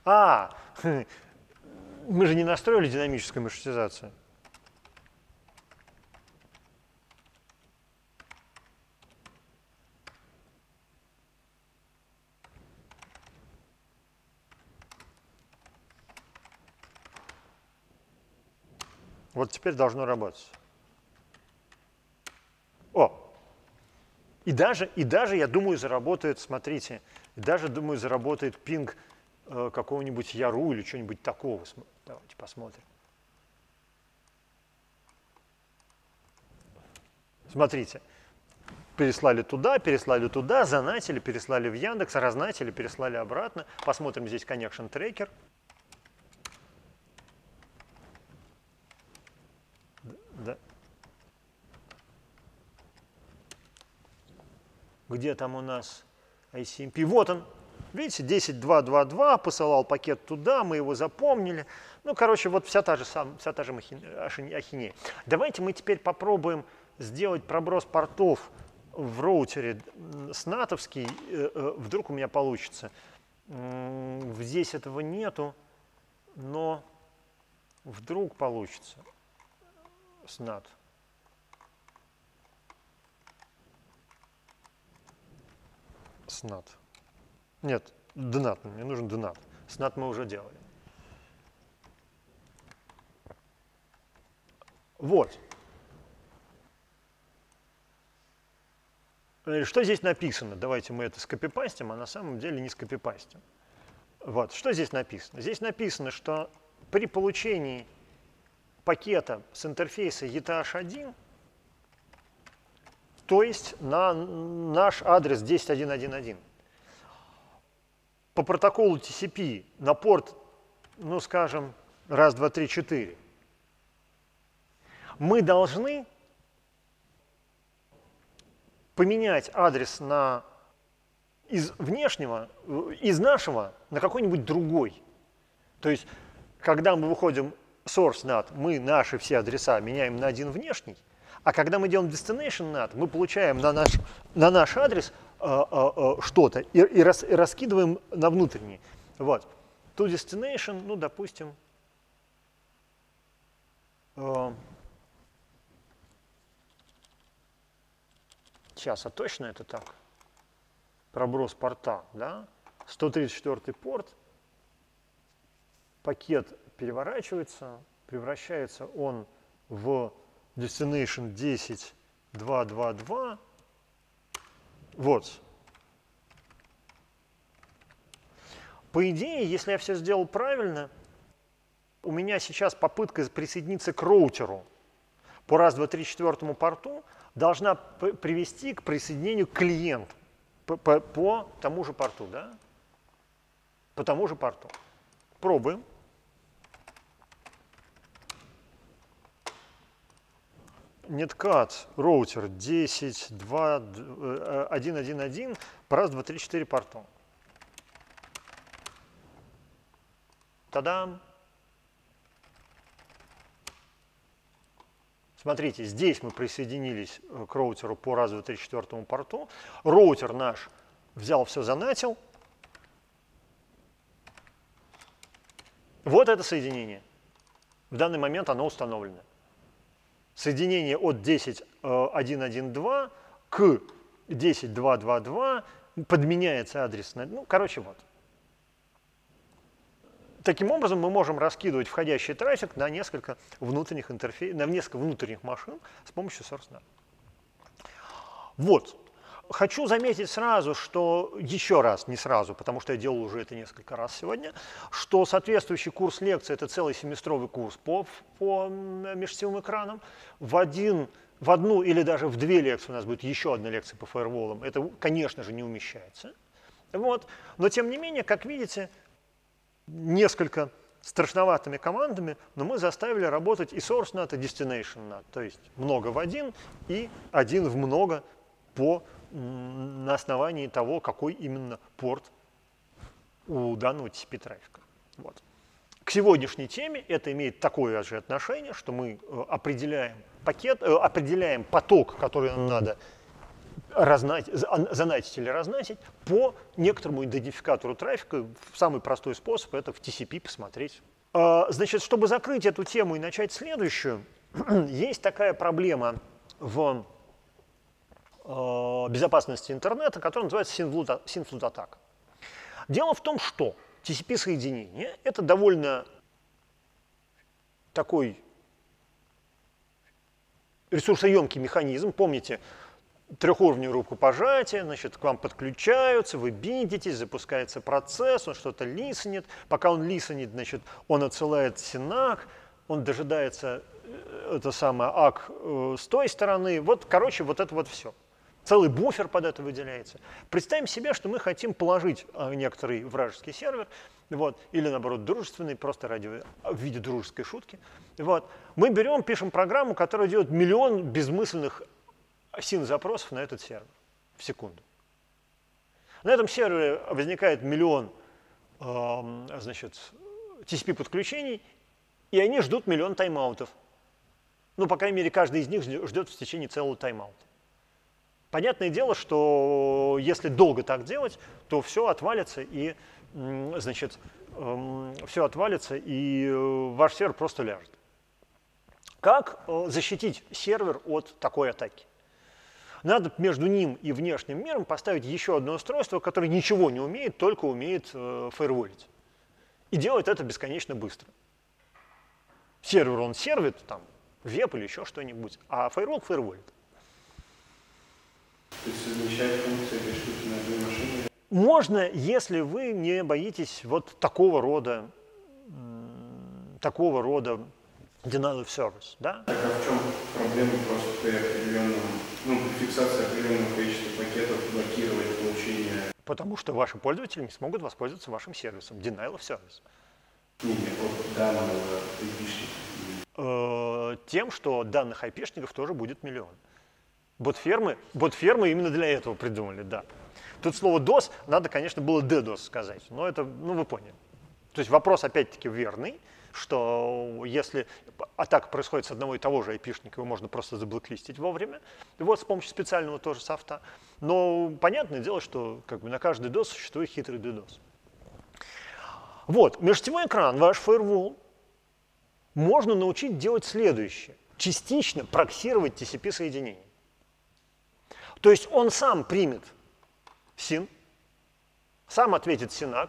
Мы же не настроили динамическую маршрутизацию. Вот теперь должно работать. И даже, я думаю, заработает, смотрите, думаю, заработает пинг какого-нибудь Яру или что-нибудь такого. Давайте посмотрим. Смотрите, переслали туда, занатили, переслали в Яндекс, разнатили, переслали обратно. Посмотрим здесь connection tracker. Да. Где там у нас ICMP? Вот он. Видите, 10.2.2.2, посылал пакет туда, мы его запомнили. Ну, короче, вот вся та же ахинея. Давайте мы теперь попробуем сделать проброс портов в роутере снатовский. Вдруг у меня получится. Здесь этого нету, но вдруг получится. СНАТ. СНАТ. Нет, DNAT, мне нужен DNAT. СНАТ мы уже делали. Вот. Что здесь написано? Давайте мы это скопипастим, а на самом деле не скопипастим. Вот. Что здесь написано? Здесь написано, что при получении пакета с интерфейса ETH1, то есть на наш адрес 10.1.1.1, по протоколу TCP на порт, ну скажем, 1, 2, 3, 4, мы должны поменять адрес из нашего на какой-нибудь другой. То есть, когда мы выходим source NAT, мы наши все адреса меняем на один внешний, а когда мы делаем destination NAT, мы получаем на наш адрес что-то и раскидываем на внутренний. Вот. To destination, ну, допустим, сейчас, а точно это так? Проброс порта, да? 134 порт, пакет переворачивается, превращается он в destination 10.2.2.2. Вот. По идее, если я все сделал правильно, у меня сейчас попытка присоединиться к роутеру по 1, 2, 3, 4 порту должна привести к присоединению к клиенту по тому же порту, да? По тому же порту. Пробуем. Netcat, роутер 10.2.1.1.1 по 1, 2, 3, 4 порту. Та-дам! Смотрите, здесь мы присоединились к роутеру по 1, 2, 3, 4 порту. Роутер наш взял все, занатил. Вот это соединение. В данный момент оно установлено. Соединение от 10.1.1.2 к 10.2.2.2 подменяется адрес. Ну, короче, вот. Таким образом, мы можем раскидывать входящий трафик на несколько внутренних машин с помощью SourceNAT. Вот. Хочу заметить сразу, что еще раз, не сразу, потому что я делал уже это несколько раз сегодня, что соответствующий курс лекций – это целый семестровый курс по межсетевым экранам. В одну или даже в 2 лекции у нас будет еще одна лекция по фаерволам. Это, конечно же, не умещается. Вот. Но, тем не менее, как видите, несколько страшноватыми командами, но мы заставили работать и SourceNAT, и DestinationNAT. То есть много в один и один в много на основании того, какой именно порт у данного TCP трафика. Вот. К сегодняшней теме это имеет такое же отношение, что мы определяем поток, который нам надо занатить или разнатить по некоторому идентификатору трафика. Самый простой способ – это в TCP посмотреть. Значит, чтобы закрыть эту тему и начать следующую, есть такая проблема в безопасности интернета, которая называется Synflood атака. Дело в том, что TCP-соединение – это довольно такой ресурсоемкий механизм. Помните, трехуровневую рукопожатие, значит, к вам подключаются, вы бидитесь, запускается процесс, он что-то листнет. Пока он листнет, значит, он отсылает синак, он дожидается это самое ак с той стороны. Вот, короче, вот это вот все. Целый буфер под это выделяется. Представим себе, что мы хотим положить некоторый вражеский сервер, вот, или наоборот дружественный, просто в виде дружеской шутки. Вот. Мы берем, пишем программу, которая делает миллион безмысленных SYN-запросов на этот сервер в секунду. На этом сервере возникает миллион значит, TCP-подключений, и они ждут миллион тайм-аутов. Ну, по крайней мере, каждый из них ждет в течение целого тайм-аута. Понятное дело, что если долго так делать, то все отвалится, и, значит, все отвалится, и ваш сервер просто ляжет. Как защитить сервер от такой атаки? Надо между ним и внешним миром поставить еще одно устройство, которое ничего не умеет, только умеет фаерволить. И делает это бесконечно быстро. Сервер он сервит, там, веб или еще что-нибудь, а фаервол фаерволит. То есть совмещать функции этой штуки на одной машине? Можно, если вы не боитесь вот такого рода denial of service. Да? Так а в чем проблема просто при определенном, при фиксации определенного количества пакетов блокировать получение? Потому что ваши пользователи не смогут воспользоваться вашим сервисом. Denial of service. Не, от данного IP-шника. Тем, что данных IP-шников тоже будет миллион. Бот-фермы именно для этого придумали, да. Тут слово DOS надо, конечно, было DDoS сказать, но это, вы поняли. То есть вопрос опять-таки верный, что если атака происходит с одного и того же IP-шника, его можно просто заблоклистить вовремя, вот с помощью специального тоже софта. Но понятное дело, что на каждый DOS существует хитрый DDoS. Вот, межсетевой экран, ваш фаервол, можно научить делать следующее. Частично проксировать TCP-соединение. То есть он сам примет SYN, сам ответит SYNACK,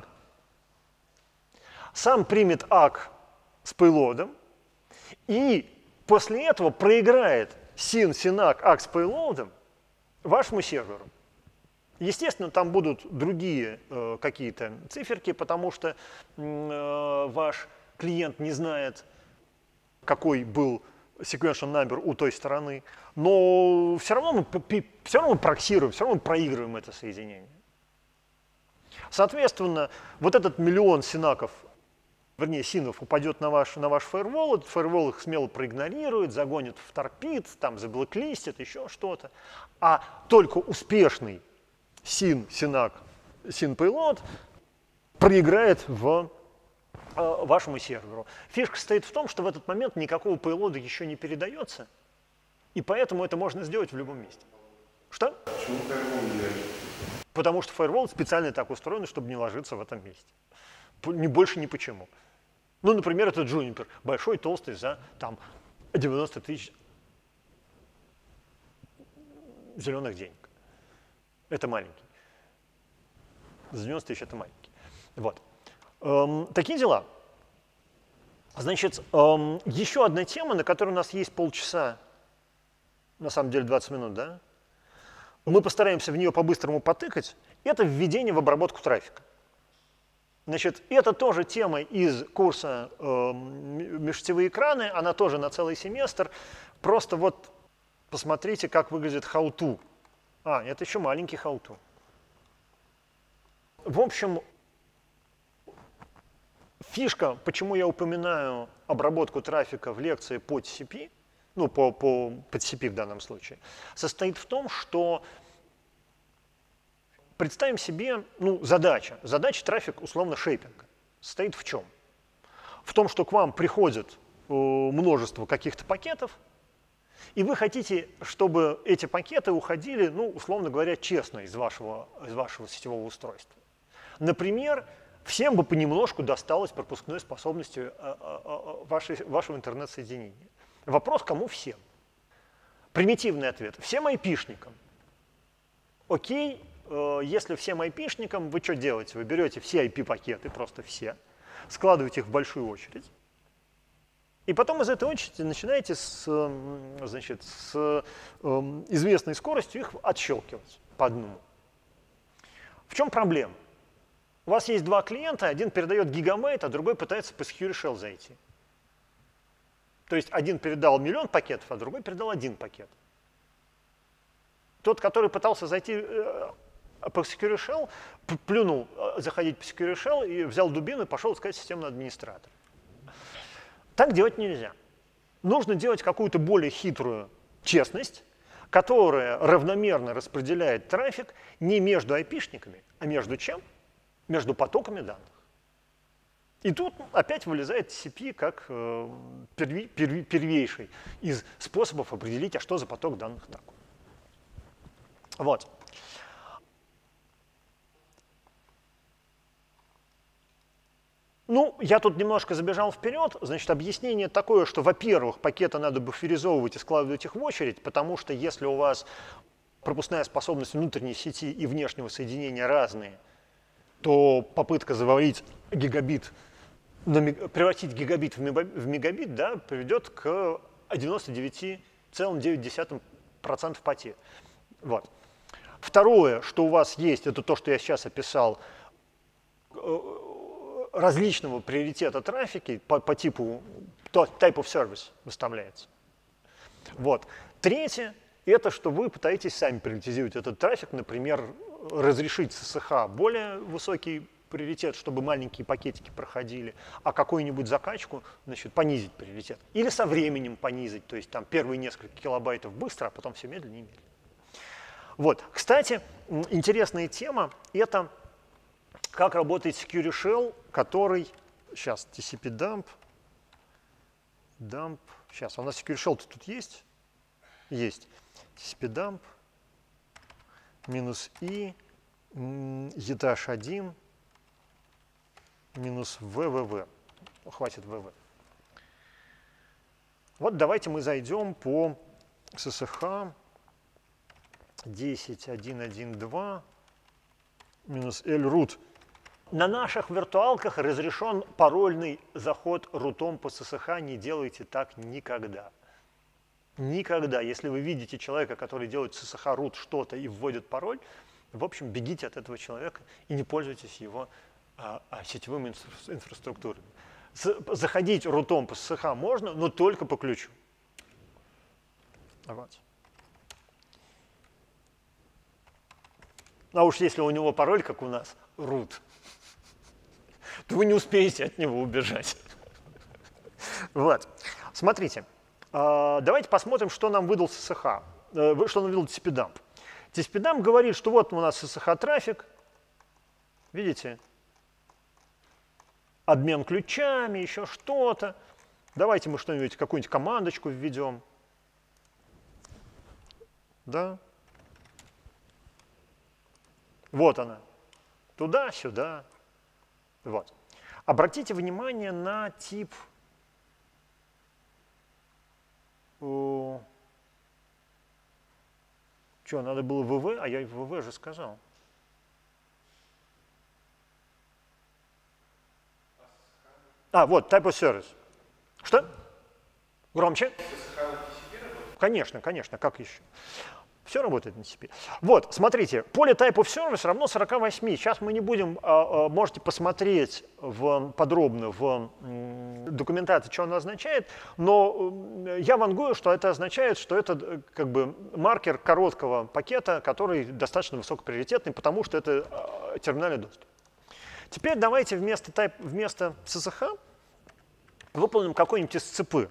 сам примет ACK с пейлодом, и после этого проиграет SYN, SYNACK, ACK с пейлодом вашему серверу. Естественно, там будут другие какие-то циферки, потому что ваш клиент не знает, какой был sequential number у той стороны, но все равно мы проксируем, все равно мы проигрываем это соединение. Соответственно, вот этот миллион синаков, вернее синов, упадет на ваш фаервол, этот фаервол их смело проигнорирует, загонит в торпид, там заблоклистит, еще что-то. А только успешный синак, син-пейлод проиграет вашему серверу. Фишка состоит в том, что в этот момент никакого пейлода еще не передается, и поэтому это можно сделать в любом месте. Что? Почему фаервол не ляжет? Потому что фаервол специально так устроен, чтобы не ложиться в этом месте. Ни больше, ни почему. Например, это Juniper, большой, толстый, за 90 тысяч зеленых денег. Это маленький. За 90 тысяч это маленький. Вот. Такие дела. Значит, еще одна тема, на которой у нас есть полчаса, на самом деле 20 минут, да? Мы постараемся в нее по-быстрому потыкать. Это введение в обработку трафика. Значит, это тоже тема из курса межсетевые экраны, она тоже на целый семестр. Просто вот посмотрите, как выглядит how-to. Это еще маленький how-to. В общем, фишка, почему я упоминаю обработку трафика в лекции по TCP, по TCP в данном случае, состоит в том, что представим себе, задача трафик условно шейпинга состоит в чем? В том, что к вам приходит множество каких-то пакетов, И вы хотите, чтобы эти пакеты уходили, ну, условно говоря, честно из вашего сетевого устройства. Например, всем бы понемножку досталось пропускной способности вашего интернет-соединения. Вопрос, кому всем? Примитивный ответ. Всем айпишникам. Окей, если всем айпишникам, вы что делаете? Вы берете все IP-пакеты, просто все, складываете их в большую очередь, и потом из этой очереди начинаете с известной скоростью их отщелкивать по одному. В чем проблема? У вас есть два клиента, один передает гигабайт, а другой пытается по Security Shell зайти. То есть один передал 1 000 000 пакетов, а другой передал 1 пакет. Тот, который пытался зайти по Security Shell, плюнул заходить по Security Shell и взял дубину и пошел искать системный администратор. Так делать нельзя. Нужно делать какую-то более хитрую честность, которая равномерно распределяет трафик не между айпишниками, а между чем? Между потоками данных. И тут опять вылезает TCP как первейший из способов определить, а что за поток данных такой. Вот. Ну, я тут немножко забежал вперед. Значит, объяснение такое, что, во-первых, пакеты надо буферизовывать и складывать их в очередь, потому что если у вас пропускная способность внутренней сети и внешнего соединения разные, то попытка завалить гигабит, превратить гигабит в мегабит, да, приведет к 99,9% потерь. Вот. Второе, что у вас есть, это то, что я сейчас описал, различного приоритета трафики по типу type of service выставляется. Вот. Третье, это что вы пытаетесь сами приоритизировать этот трафик, например, разрешить ССХ более высокий приоритет, чтобы маленькие пакетики проходили, а какую-нибудь закачку, значит, понизить приоритет. Или со временем понизить, то есть там первые несколько килобайтов быстро, а потом все медленнее и медленнее. Вот. Кстати, интересная тема – это как работает Security Shell, который… Сейчас, TCP dump. Сейчас, у нас Security Shell тут есть? Есть. TCP dump минус i e-1 минус www. Ну, хватит www. Вот давайте мы зайдем по SSH 10.1.1.2 минус lroot. На наших виртуалках разрешен парольный заход рутом по SSH. Не делайте так никогда. Никогда. Если вы видите человека, который делает с SSH root что-то и вводит пароль, в общем, бегите от этого человека и не пользуйтесь его сетевыми инфраструктурами. Заходить рутом по SSH можно, но только по ключу. Вот. А уж если у него пароль, как у нас, root, то вы не успеете от него убежать. Вот. Смотрите. Давайте посмотрим, что нам выдал SSH, что нам выдал TCP-dump. TCP-dump говорит, что вот у нас SSH-трафик. Видите? Обмен ключами, еще что-то. Давайте мы что-нибудь, какую-нибудь командочку введем. Да? Вот она. Туда-сюда. Вот. Обратите внимание на тип. Что, надо было ВВ? А я ВВ же сказал. Вот, type of service. Что? Громче? Конечно, конечно, как еще? Все работает на TCP. Вот, смотрите, поле type of service равно 48. Сейчас мы не будем, можете посмотреть подробно в документации, что оно означает, но я вангую, что это означает, что это как бы маркер короткого пакета, который достаточно высокоприоритетный, потому что это терминальный доступ. Теперь давайте вместо SSH выполним какой-нибудь SCP.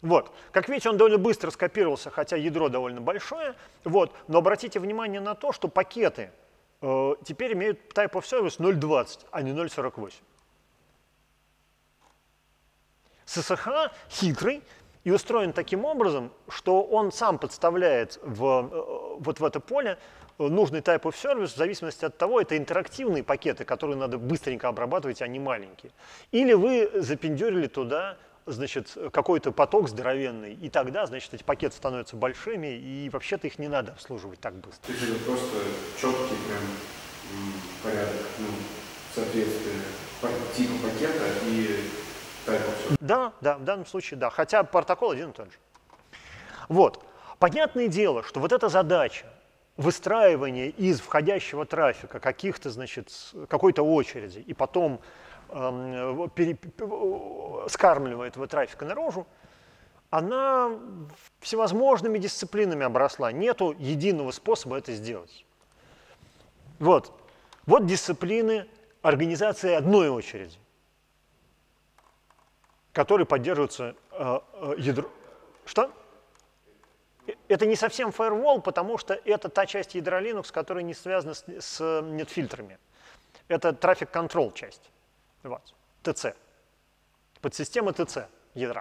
Вот. Как видите, он довольно быстро скопировался, хотя ядро довольно большое. Вот. Но обратите внимание на то, что пакеты теперь имеют type of service 0.20, а не 0.48. SSH хитрый и устроен таким образом, что он сам подставляет вот в это поле нужный type of service в зависимости от того, это интерактивные пакеты, которые надо быстренько обрабатывать, а не маленькие. Или вы запендюрили туда, значит, какой-то поток здоровенный, и тогда, значит, эти пакеты становятся большими, и вообще-то их не надо обслуживать так быстро. То есть это просто четкий прям порядок, соответствие типа пакета и type of service. Да, в данном случае да, хотя протокол один и тот же. Вот. Понятное дело, что вот эта задача выстраивания из входящего трафика каких-то, значит, какой-то очереди и потом скармливает этого трафика наружу, она всевозможными дисциплинами обросла. Нету единого способа это сделать. Вот дисциплины организации одной очереди, которые поддерживаются ядром. Что? Это не совсем firewall, потому что это та часть ядра Linux, которая не связана с нет-фильтрами. Это Traffic Control часть. Вот. ТЦ. Подсистема ТЦ ядра.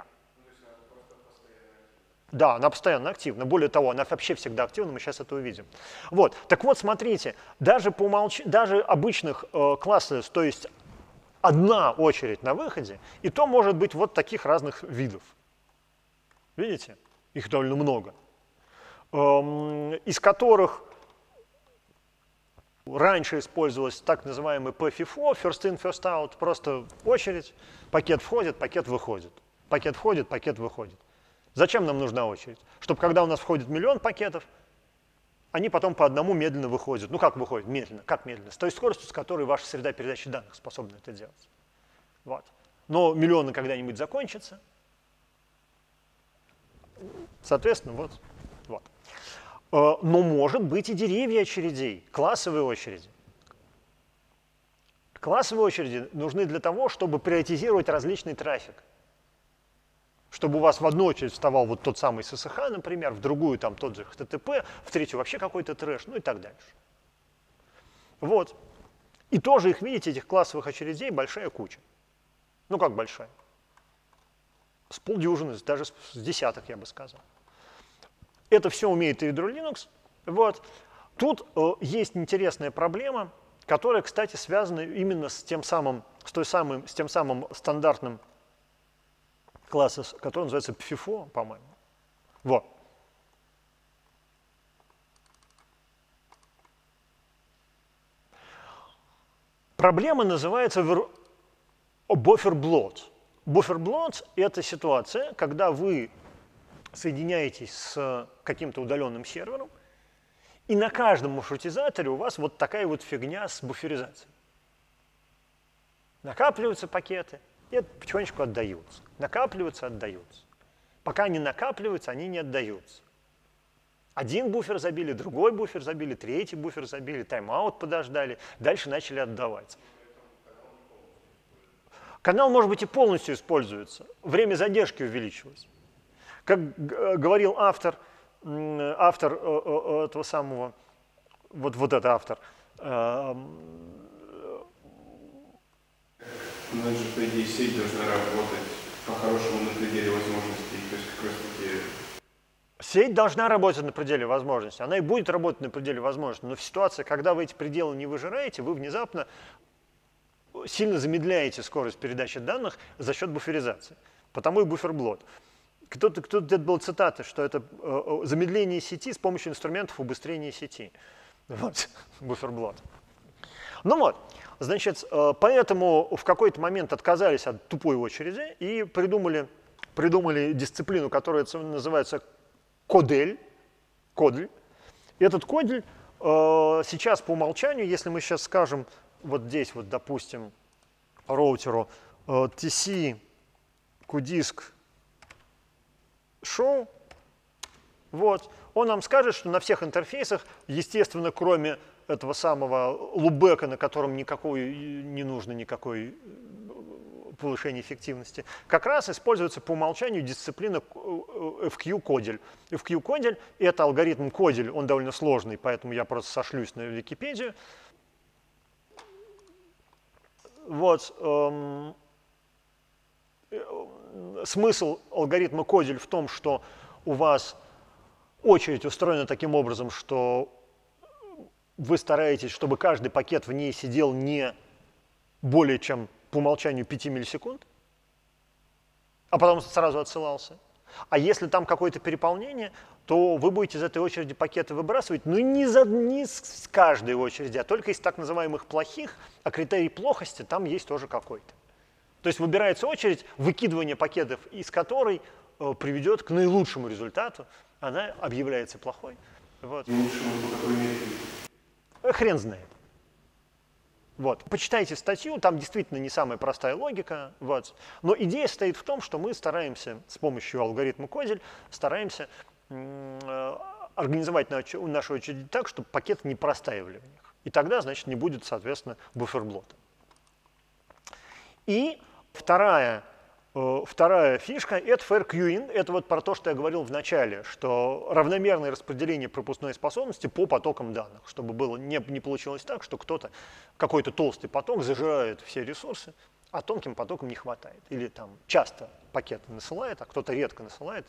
Да, она постоянно активна. Более того, она вообще всегда активна, мы сейчас это увидим. Вот. Так вот, смотрите, даже обычных классов, то есть одна очередь на выходе, и то может быть вот таких разных видов. Видите? Их довольно много. Из которых раньше использовалось так называемый PFIFO, first in, first out, просто очередь, пакет входит, пакет выходит. Пакет входит, пакет выходит. Зачем нам нужна очередь? Чтобы когда у нас входит миллион пакетов, они потом по одному медленно выходят. Ну как выходят? Медленно. Как медленно? С той скоростью, с которой ваша среда передачи данных способна это делать. Вот. Но миллионы когда-нибудь закончатся. Соответственно, вот. Но может быть и деревья очередей, классовые очереди. Классовые очереди нужны для того, чтобы приоритизировать различный трафик. Чтобы у вас в одну очередь вставал вот тот самый SSH, например, в другую там тот же HTTP, в третью вообще какой-то трэш, ну и так дальше. Вот. И тоже их, видите, этих классовых очередей большая куча. Ну как большая? С полдюжины, даже с десяток, я бы сказал. Это все умеет и ядро Linux. Вот. Тут есть интересная проблема, которая, кстати, связана именно с тем самым стандартным классом, который называется PFIFO, по-моему. Вот. Проблема называется buffer-bloat. Buffer-bloat – это ситуация, когда вы соединяетесь с каким-то удаленным сервером, и на каждом маршрутизаторе у вас вот такая вот фигня с буферизацией. Накапливаются пакеты и потихонечку отдаются. Накапливаются, отдаются. Пока не накапливаются, они не отдаются. Один буфер забили, другой буфер забили, третий буфер забили, тайм-аут подождали, дальше начали отдавать. Канал, может быть, и полностью используется. Время задержки увеличилось. Как говорил автор этого самого, вот это автор. У нас же, по идее, сеть должна работать по-хорошему на пределе возможностей. То есть как раз таки... Сеть должна работать на пределе возможностей. Она и будет работать на пределе возможностей. Но в ситуации, когда вы эти пределы не выжираете, вы внезапно сильно замедляете скорость передачи данных за счет буферизации. Потому и буфер-блот. Кто-то был цитата, что это замедление сети с помощью инструментов убыстрения сети. Вот, буфер-блот. Ну вот, значит, поэтому в какой-то момент отказались от тупой очереди и придумали дисциплину, которая называется кодель. Этот кодель сейчас по умолчанию, если мы сейчас скажем, вот здесь вот, допустим, роутеру TC QDisk show, вот, он нам скажет, что на всех интерфейсах, естественно, кроме этого самого лубека, на котором никакой не нужно никакой повышения эффективности, как раз используется по умолчанию дисциплина FQ-кодель. FQ-кодель – это алгоритм кодель, он довольно сложный, поэтому я просто сошлюсь на Википедию. Вот. Смысл алгоритма кодель в том, что у вас очередь устроена таким образом, что вы стараетесь, чтобы каждый пакет в ней сидел не более чем по умолчанию 5 миллисекунд, а потом сразу отсылался. А если там какое-то переполнение, то вы будете из этой очереди пакеты выбрасывать, но не с каждой очереди, а только из так называемых плохих, а критерий плохости там есть тоже какой-то. То есть выбирается очередь выкидывания пакетов, из которой приведет к наилучшему результату, она объявляется плохой. Вот. Хрен знает. Вот. Почитайте статью, там действительно не самая простая логика. Вот. Но идея стоит в том, что мы стараемся с помощью алгоритма кодель стараемся организовать нашу очередь так, чтобы пакеты не простаивали в них. И тогда, значит, не будет, соответственно, буферблота. И вторая фишка – это fair queuing. Это вот про то, что я говорил в начале, что равномерное распределение пропускной способности по потокам данных, чтобы было, не получилось так, что кто-то, какой-то толстый поток зажирает все ресурсы, а тонким потоком не хватает. Или там часто пакеты насылает, а кто-то редко насылает.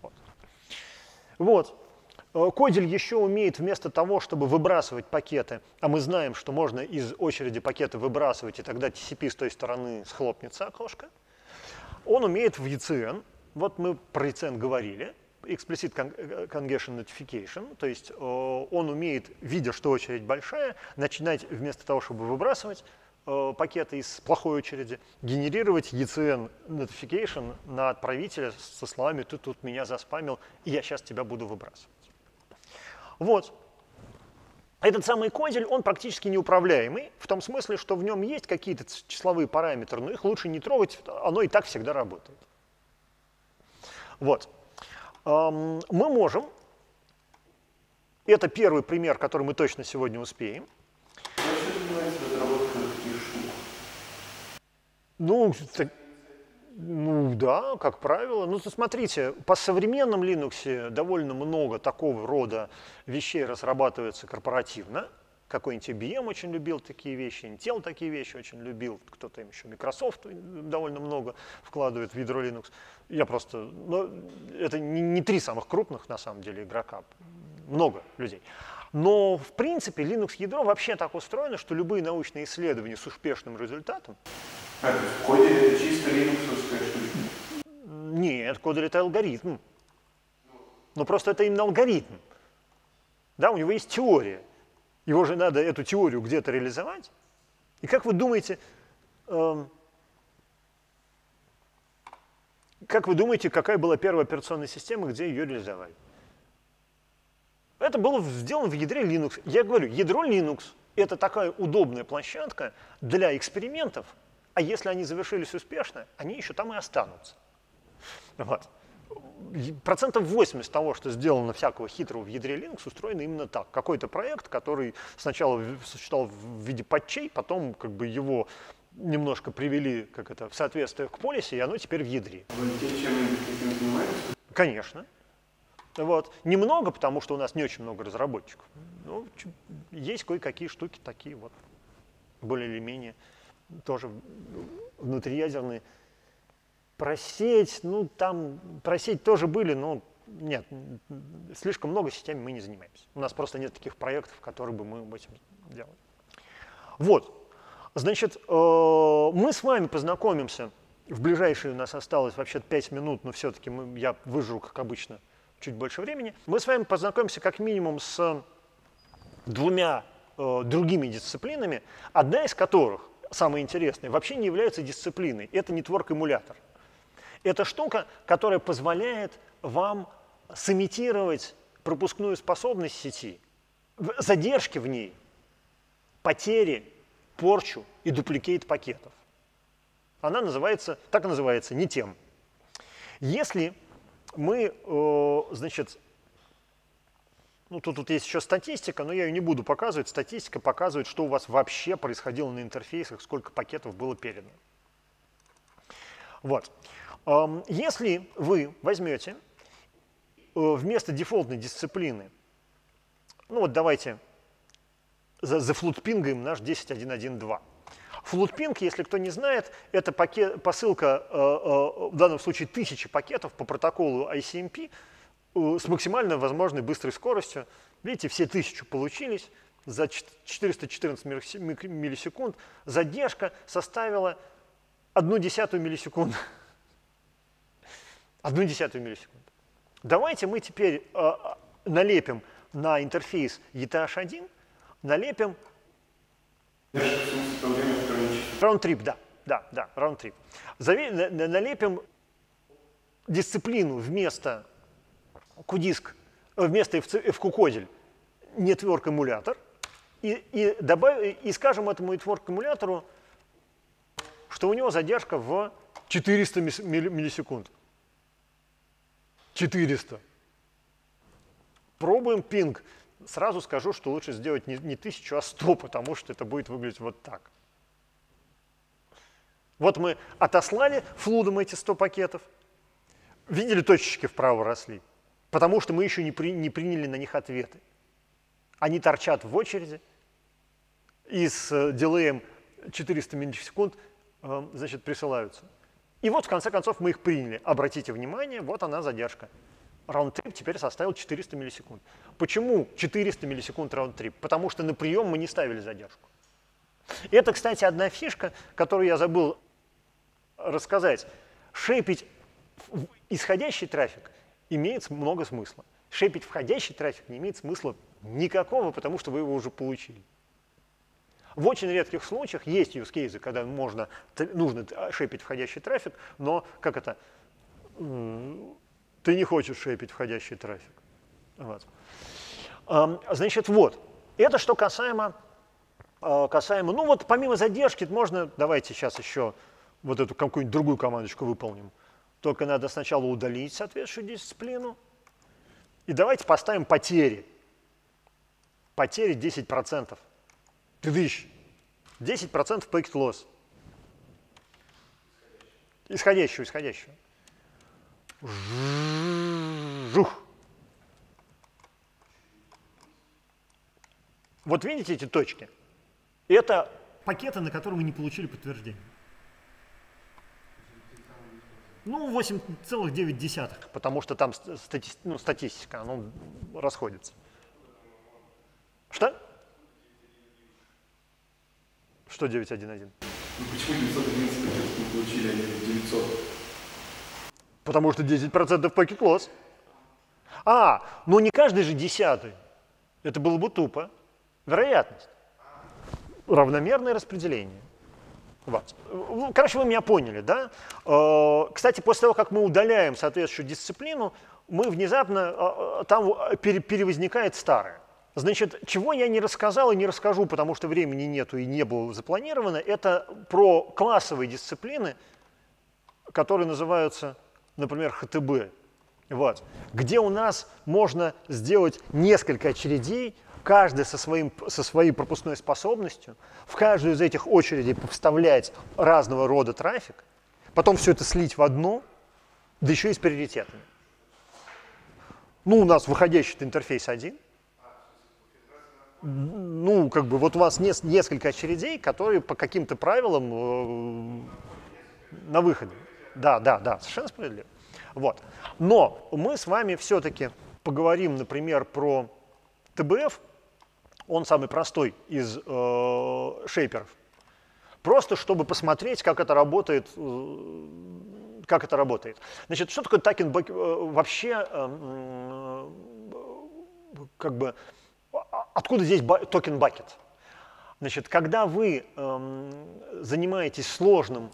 Вот. Кодель еще умеет вместо того, чтобы выбрасывать пакеты, а мы знаем, что можно из очереди пакеты выбрасывать, и тогда TCP с той стороны схлопнется окошко, он умеет в ECN, вот мы про ECN говорили, Explicit Congestion Notification, то есть он умеет, видя, что очередь большая, начинать вместо того, чтобы выбрасывать пакеты из плохой очереди, генерировать ECN Notification на отправителя со словами «ты тут меня заспамил, и я сейчас тебя буду выбрасывать». Вот. Этот самый кодель, он практически неуправляемый, в том смысле, что в нем есть какие-то числовые параметры, но их лучше не трогать, оно и так всегда работает. Вот. Мы можем, это первый пример, который мы точно сегодня успеем. Ну да, как правило. Ну, смотрите, по современном Linux довольно много такого рода вещей разрабатывается корпоративно. Какой-нибудь IBM очень любил такие вещи, Intel такие вещи очень любил, кто-то им еще Microsoft довольно много вкладывает в ядро Linux. Я просто, ну, это не три самых крупных, на самом деле, игрока, много людей. Но, в принципе, Linux-ядро вообще так устроено, что любые научные исследования с успешным результатом. То есть кодель это чисто линуксовская штука? Нет, кодель это алгоритм. Но просто это именно алгоритм. Да, у него есть теория. Его же надо эту теорию где-то реализовать. И как вы думаете, какая была первая операционная система, где ее реализовали? Это было сделано в ядре Linux. Я говорю, ядро Linux – это такая удобная площадка для экспериментов, а если они завершились успешно, они еще там и останутся. Вот. 80% того, что сделано всякого хитрого в ядре Linux, устроено именно так. Какой-то проект, который сначала существовал в виде патчей, потом как бы его немножко привели в соответствие к полисе, и оно теперь в ядре. Вы чем-нибудь таким занимаетесь? Конечно. Вот. Немного, потому что у нас не очень много разработчиков. Но есть кое-какие штуки такие вот, более или менее, тоже внутриядерные. Просеть, ну там просеть тоже были, но нет, слишком много сетями мы не занимаемся. У нас просто нет таких проектов, которые бы мы этим делали. Вот, значит, мы с вами познакомимся, в ближайшие у нас осталось вообще 5 минут, но все-таки я выжру, как обычно, чуть больше времени. Мы с вами познакомимся как минимум с двумя другими дисциплинами, одна из которых, самая интересная, вообще не является дисциплиной, это нетворк-эмулятор. Это штука, которая позволяет вам сымитировать пропускную способность сети, задержки в ней, потери, порчу и дупликейт пакетов. Она называется, так и называется, NetEm. Если мы, значит, ну тут есть еще статистика, но я ее не буду показывать. Статистика показывает, что у вас вообще происходило на интерфейсах, сколько пакетов было передано. Вот. Если вы возьмете вместо дефолтной дисциплины, ну вот давайте зафлутпингаем наш 10.1.1.2. Флутпинг, если кто не знает, это посылка, в данном случае 1000 пакетов по протоколу ICMP с максимально возможной быстрой скоростью. Видите, все 1000 получились за 414 миллисекунд. Задержка составила 0,1 миллисекунды. 0,1 миллисекунды. Давайте мы теперь налепим на интерфейс ETH1, налепим раунд-трип, да, раунд-трип. Налепим дисциплину вместо QDisk, вместо FQ-кодель network-эмулятор и скажем этому network-эмулятору, что у него задержка в 400 миллисекунд. 400. Пробуем пинг. Сразу скажу, что лучше сделать не 1000, а 100, потому что это будет выглядеть вот так. Вот мы отослали флудом эти 100 пакетов. Видели, точечки вправо росли? Потому что мы еще не приняли на них ответы. Они торчат в очереди и с дилеем 400 миллисекунд значит, присылаются. И вот в конце концов мы их приняли. Обратите внимание, вот она задержка. Раунд-трип теперь составил 400 миллисекунд. Почему 400 миллисекунд раунд-трип? Потому что на прием мы не ставили задержку. Это, кстати, одна фишка, которую я забыл рассказать. Шейпить исходящий трафик имеет много смысла. Шейпить входящий трафик не имеет смысла никакого, потому что вы его уже получили. В очень редких случаях есть use cases, когда нужно шейпить входящий трафик, но как это? Ты не хочешь шейпить входящий трафик. Вот. Значит, вот. Это что касаемо, ну вот помимо задержки, можно, давайте сейчас еще вот эту какую-нибудь другую командочку выполним. Только надо сначала удалить соответствующую дисциплину. И давайте поставим потери. Потери 10%. 10% packet loss. Исходящего. Жух. Вот видите эти точки? Это пакеты, на которые мы не получили подтверждение. Ну, 8,9, потому что там статистика, она расходится. Что? Что 9.1.1? Ну, почему 911 пакетов не получили, а не 900? Потому что 10% packet loss. Ну не каждый же 10-й. Это было бы тупо. Вероятность. Равномерное распределение. Вот. Короче, вы меня поняли, да? Кстати, после того, как мы удаляем соответствующую дисциплину, мы внезапно, там перевозникает старое. Значит, чего я не рассказал и не расскажу, потому что времени нету и не было запланировано, это про классовые дисциплины, которые называются, например, ХТБ, вот, где у нас можно сделать несколько очередей, каждая со своей пропускной способностью, в каждую из этих очередей вставлять разного рода трафик, потом все это слить в одну, да еще и с приоритетами. Ну, у нас выходящий интерфейс один. Ну, как бы вот у вас несколько очередей, которые по каким-то правилам на выходе. Да, совершенно справедливо. Вот. Но мы с вами все-таки поговорим, например, про ТБФ. Он самый простой из шейперов. Просто чтобы посмотреть, как это работает. Значит, что такое токен вообще, как бы, откуда здесь токен бакет? Значит, когда вы занимаетесь сложным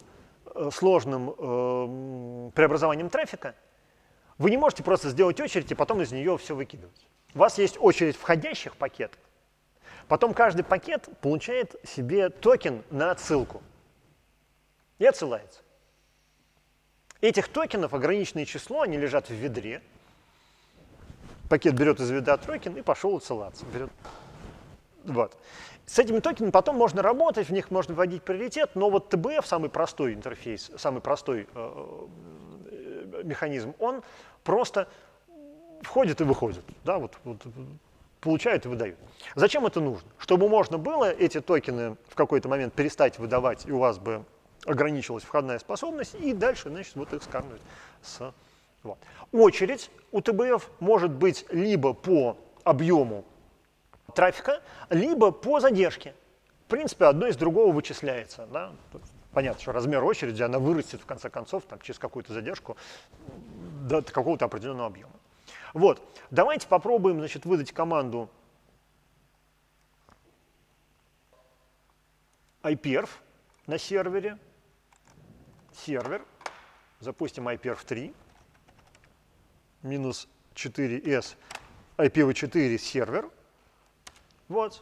преобразованием трафика, вы не можете просто сделать очередь и потом из нее все выкидывать. У вас есть очередь входящих пакетов, потом каждый пакет получает себе токен на отсылку и отсылается. Этих токенов ограниченное число, они лежат в ведре. Пакет берет из ведра токен и пошел отсылаться. Вот. С этими токенами потом можно работать, в них можно вводить приоритет, но вот ТБФ, самый простой интерфейс, самый простой механизм, он просто входит и выходит, да, вот получают и выдают. Зачем это нужно? Чтобы можно было эти токены в какой-то момент перестать выдавать, и у вас бы ограничилась входная способность, и дальше, значит, вот их скармливать. Вот. Очередь у ТБФ может быть либо по объему трафика, либо по задержке. В принципе, одно из другого вычисляется. Да? Понятно, что размер очереди, она вырастет в конце концов там, через какую-то задержку до какого-то определенного объема. Вот. Давайте попробуем, значит, выдать команду iperf на сервере. Сервер. Запустим iperf3. Минус 4s IPv4 сервер. Вот.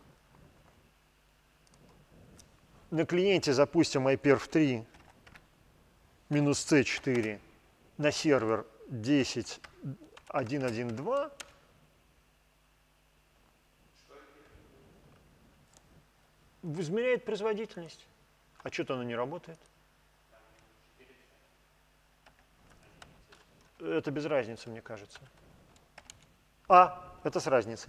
На клиенте запустим iperf3 минус c4 на сервер 10.1.1.2. Измеряет производительность. А что-то оно не работает. Это без разницы, мне кажется. Это с разницей.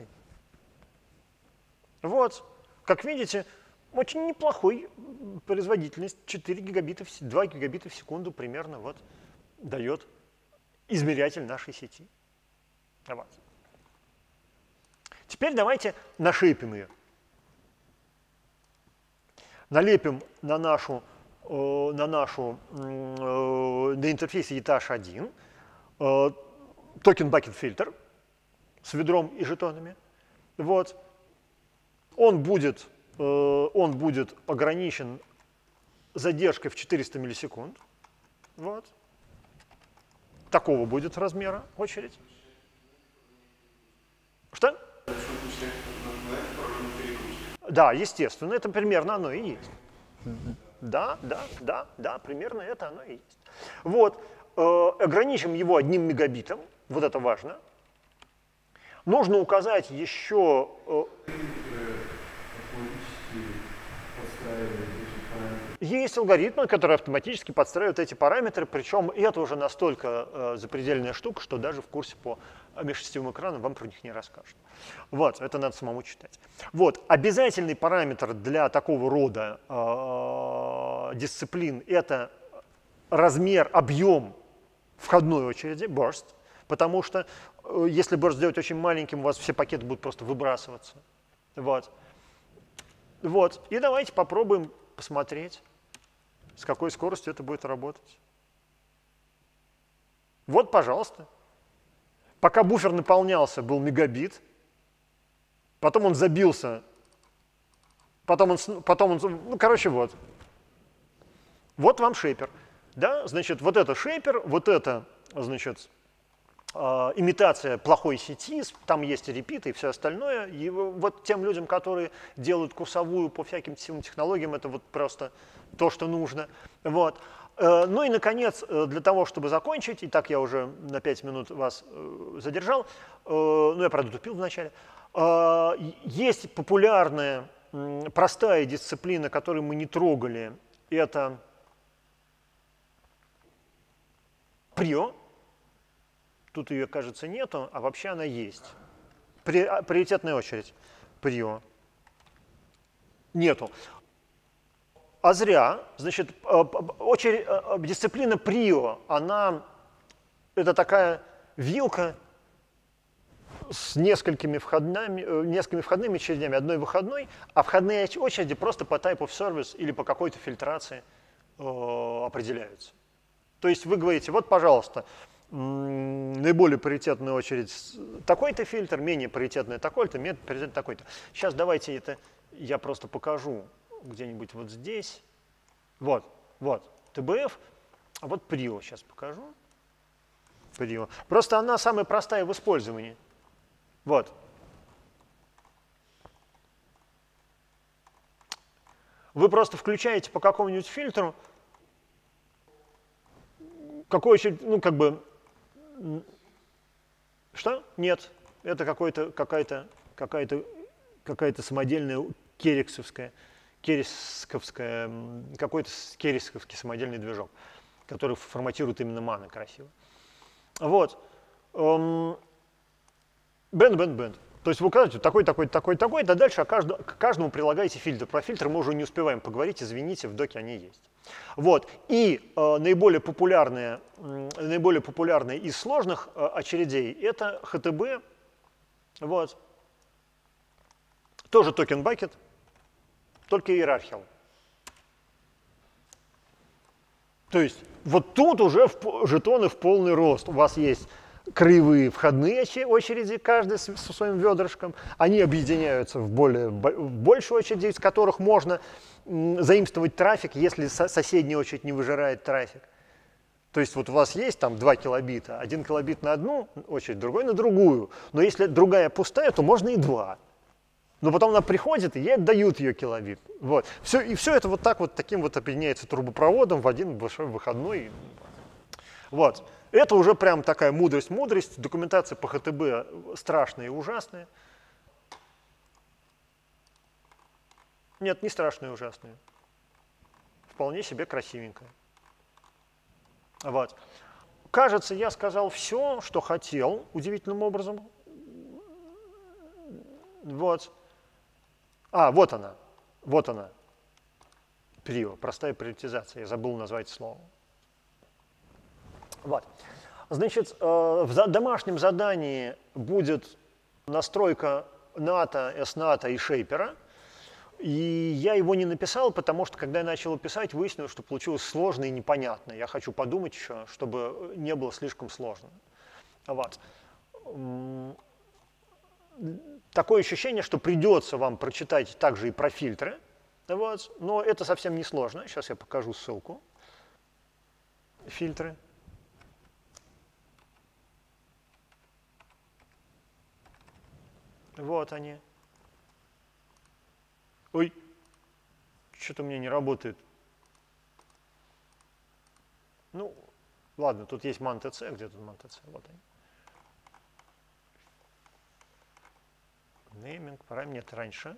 Вот, как видите, очень неплохой производительность, 4 гигабита, 2 гигабита в секунду примерно вот, дает измерятель нашей сети. Вот. Теперь давайте нашейпим ее. Налепим на интерфейсе ETH1 токен bucket filter с ведром и жетонами. Вот. Он будет ограничен задержкой в 400 миллисекунд. Вот. Такого будет размера очередь. Что? Да, естественно, это примерно оно и есть. Да, примерно это оно и есть. Вот. Ограничим его 1 мегабитом, вот это важно. Нужно указать еще... Есть алгоритмы, которые автоматически подстраивают эти параметры, причем это уже настолько запредельная штука, что даже в курсе по межсетевым экранам вам про них не расскажут. Вот, это надо самому читать. Вот, обязательный параметр для такого рода дисциплин – это размер, объем входной очереди, burst, потому что если burst сделать очень маленьким, у вас все пакеты будут просто выбрасываться. Вот. Вот. И давайте попробуем посмотреть, с какой скоростью это будет работать. Вот, пожалуйста. Пока буфер наполнялся, был мегабит, потом он забился, потом он ну, короче, вот. Вот вам шейпер. Да, значит, вот это шейпер, вот это, значит, имитация плохой сети, там есть и репиты и все остальное. И вот тем людям, которые делают курсовую по всяким сетевым технологиям, это вот просто то, что нужно. Вот. Ну и, наконец, для того, чтобы закончить, и так я уже на 5 минут вас задержал, ну я, правда, тупил вначале, есть популярная, простая дисциплина, которую мы не трогали, это Prio. Тут ее, кажется, нету, а вообще она есть. Приоритетная очередь. Prio. Нету. А зря. Значит, дисциплина Prio, она, это такая вилка с несколькими входными очередями, одной выходной, а входные очереди просто по type of service или по какой-то фильтрации определяются. То есть вы говорите, вот, пожалуйста, наиболее приоритетная очередь такой-то фильтр, менее приоритетная такой-то, менее приоритетная такой-то. Сейчас давайте это я просто покажу где-нибудь вот здесь. Вот, ТБФ, а вот Prio сейчас покажу. Prio. Просто она самая простая в использовании. Вот. Вы просто включаете по какому-нибудь фильтру, какой очередь, ну как бы, что? Нет, это какая-то самодельная керексовская, какой-то керексовский самодельный движок, который форматирует именно маны красиво. Вот. Бенд. То есть вы указываете такой, да дальше к каждому прилагаете фильтр. Про фильтры мы уже не успеваем поговорить, извините, в доке они есть. Вот. И наиболее популярные из сложных очередей это HTB, вот. Тоже токен бакет, только иерархиал. То есть вот тут уже жетоны в полный рост. У вас есть краевые входные очереди, каждый со своим ведрышком. Они объединяются в большую очередь, из которых можно заимствовать трафик, если соседняя очередь не выжирает трафик. То есть вот у вас есть там 2 килобита, 1 килобит на одну очередь, другой на другую. Но если другая пустая, то можно и 2. Но потом она приходит, и ей отдают ее килобит. Вот. И все это вот так вот таким вот объединяется трубопроводом в один большой выходной. Вот. Это уже прям такая мудрость. Документация по ХТБ страшная и ужасная. Нет, не страшная и ужасная. Вполне себе красивенькая. Вот. Кажется, я сказал все, что хотел, удивительным образом. Вот. Вот она. Прио, простая приоритизация. Я забыл назвать слово. Вот. Значит, в домашнем задании будет настройка НАТО, SNAT и шейпера. И я его не написал, потому что, когда я начал его писать, выяснилось, что получилось сложно и непонятно. Я хочу подумать еще, чтобы не было слишком сложно. Вот. Такое ощущение, что придется вам прочитать также и про фильтры. Вот. Но это совсем не сложно. Сейчас я покажу ссылку. Фильтры. Вот они. Ой, что-то у меня не работает. Ну, ладно, тут есть MAN-TC. Где тут MAN-TC? Вот они. Нейминг, параметр нет раньше.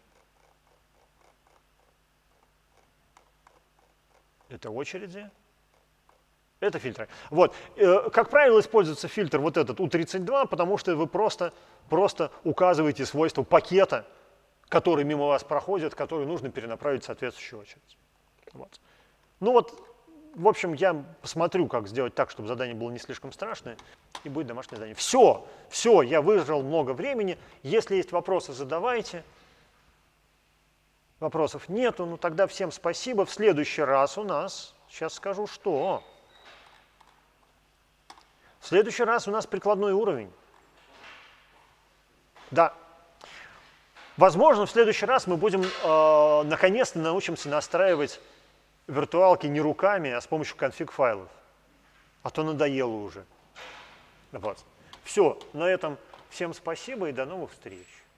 Это очереди. Это фильтры. Вот. Как правило, используется фильтр вот этот U32, потому что вы просто указываете свойства пакета, который мимо вас проходит, который нужно перенаправить в соответствующую очередь. Вот. Ну вот, в общем, я посмотрю, как сделать так, чтобы задание было не слишком страшное, и будет домашнее задание. Все, я выжрал много времени. Если есть вопросы, задавайте. Вопросов нету, ну тогда всем спасибо. В следующий раз у нас, сейчас скажу, что. В следующий раз у нас прикладной уровень. Да. Возможно, в следующий раз мы будем наконец-то научимся настраивать виртуалки не руками, а с помощью конфиг-файлов. А то надоело уже. Вот. Все, на этом всем спасибо и до новых встреч.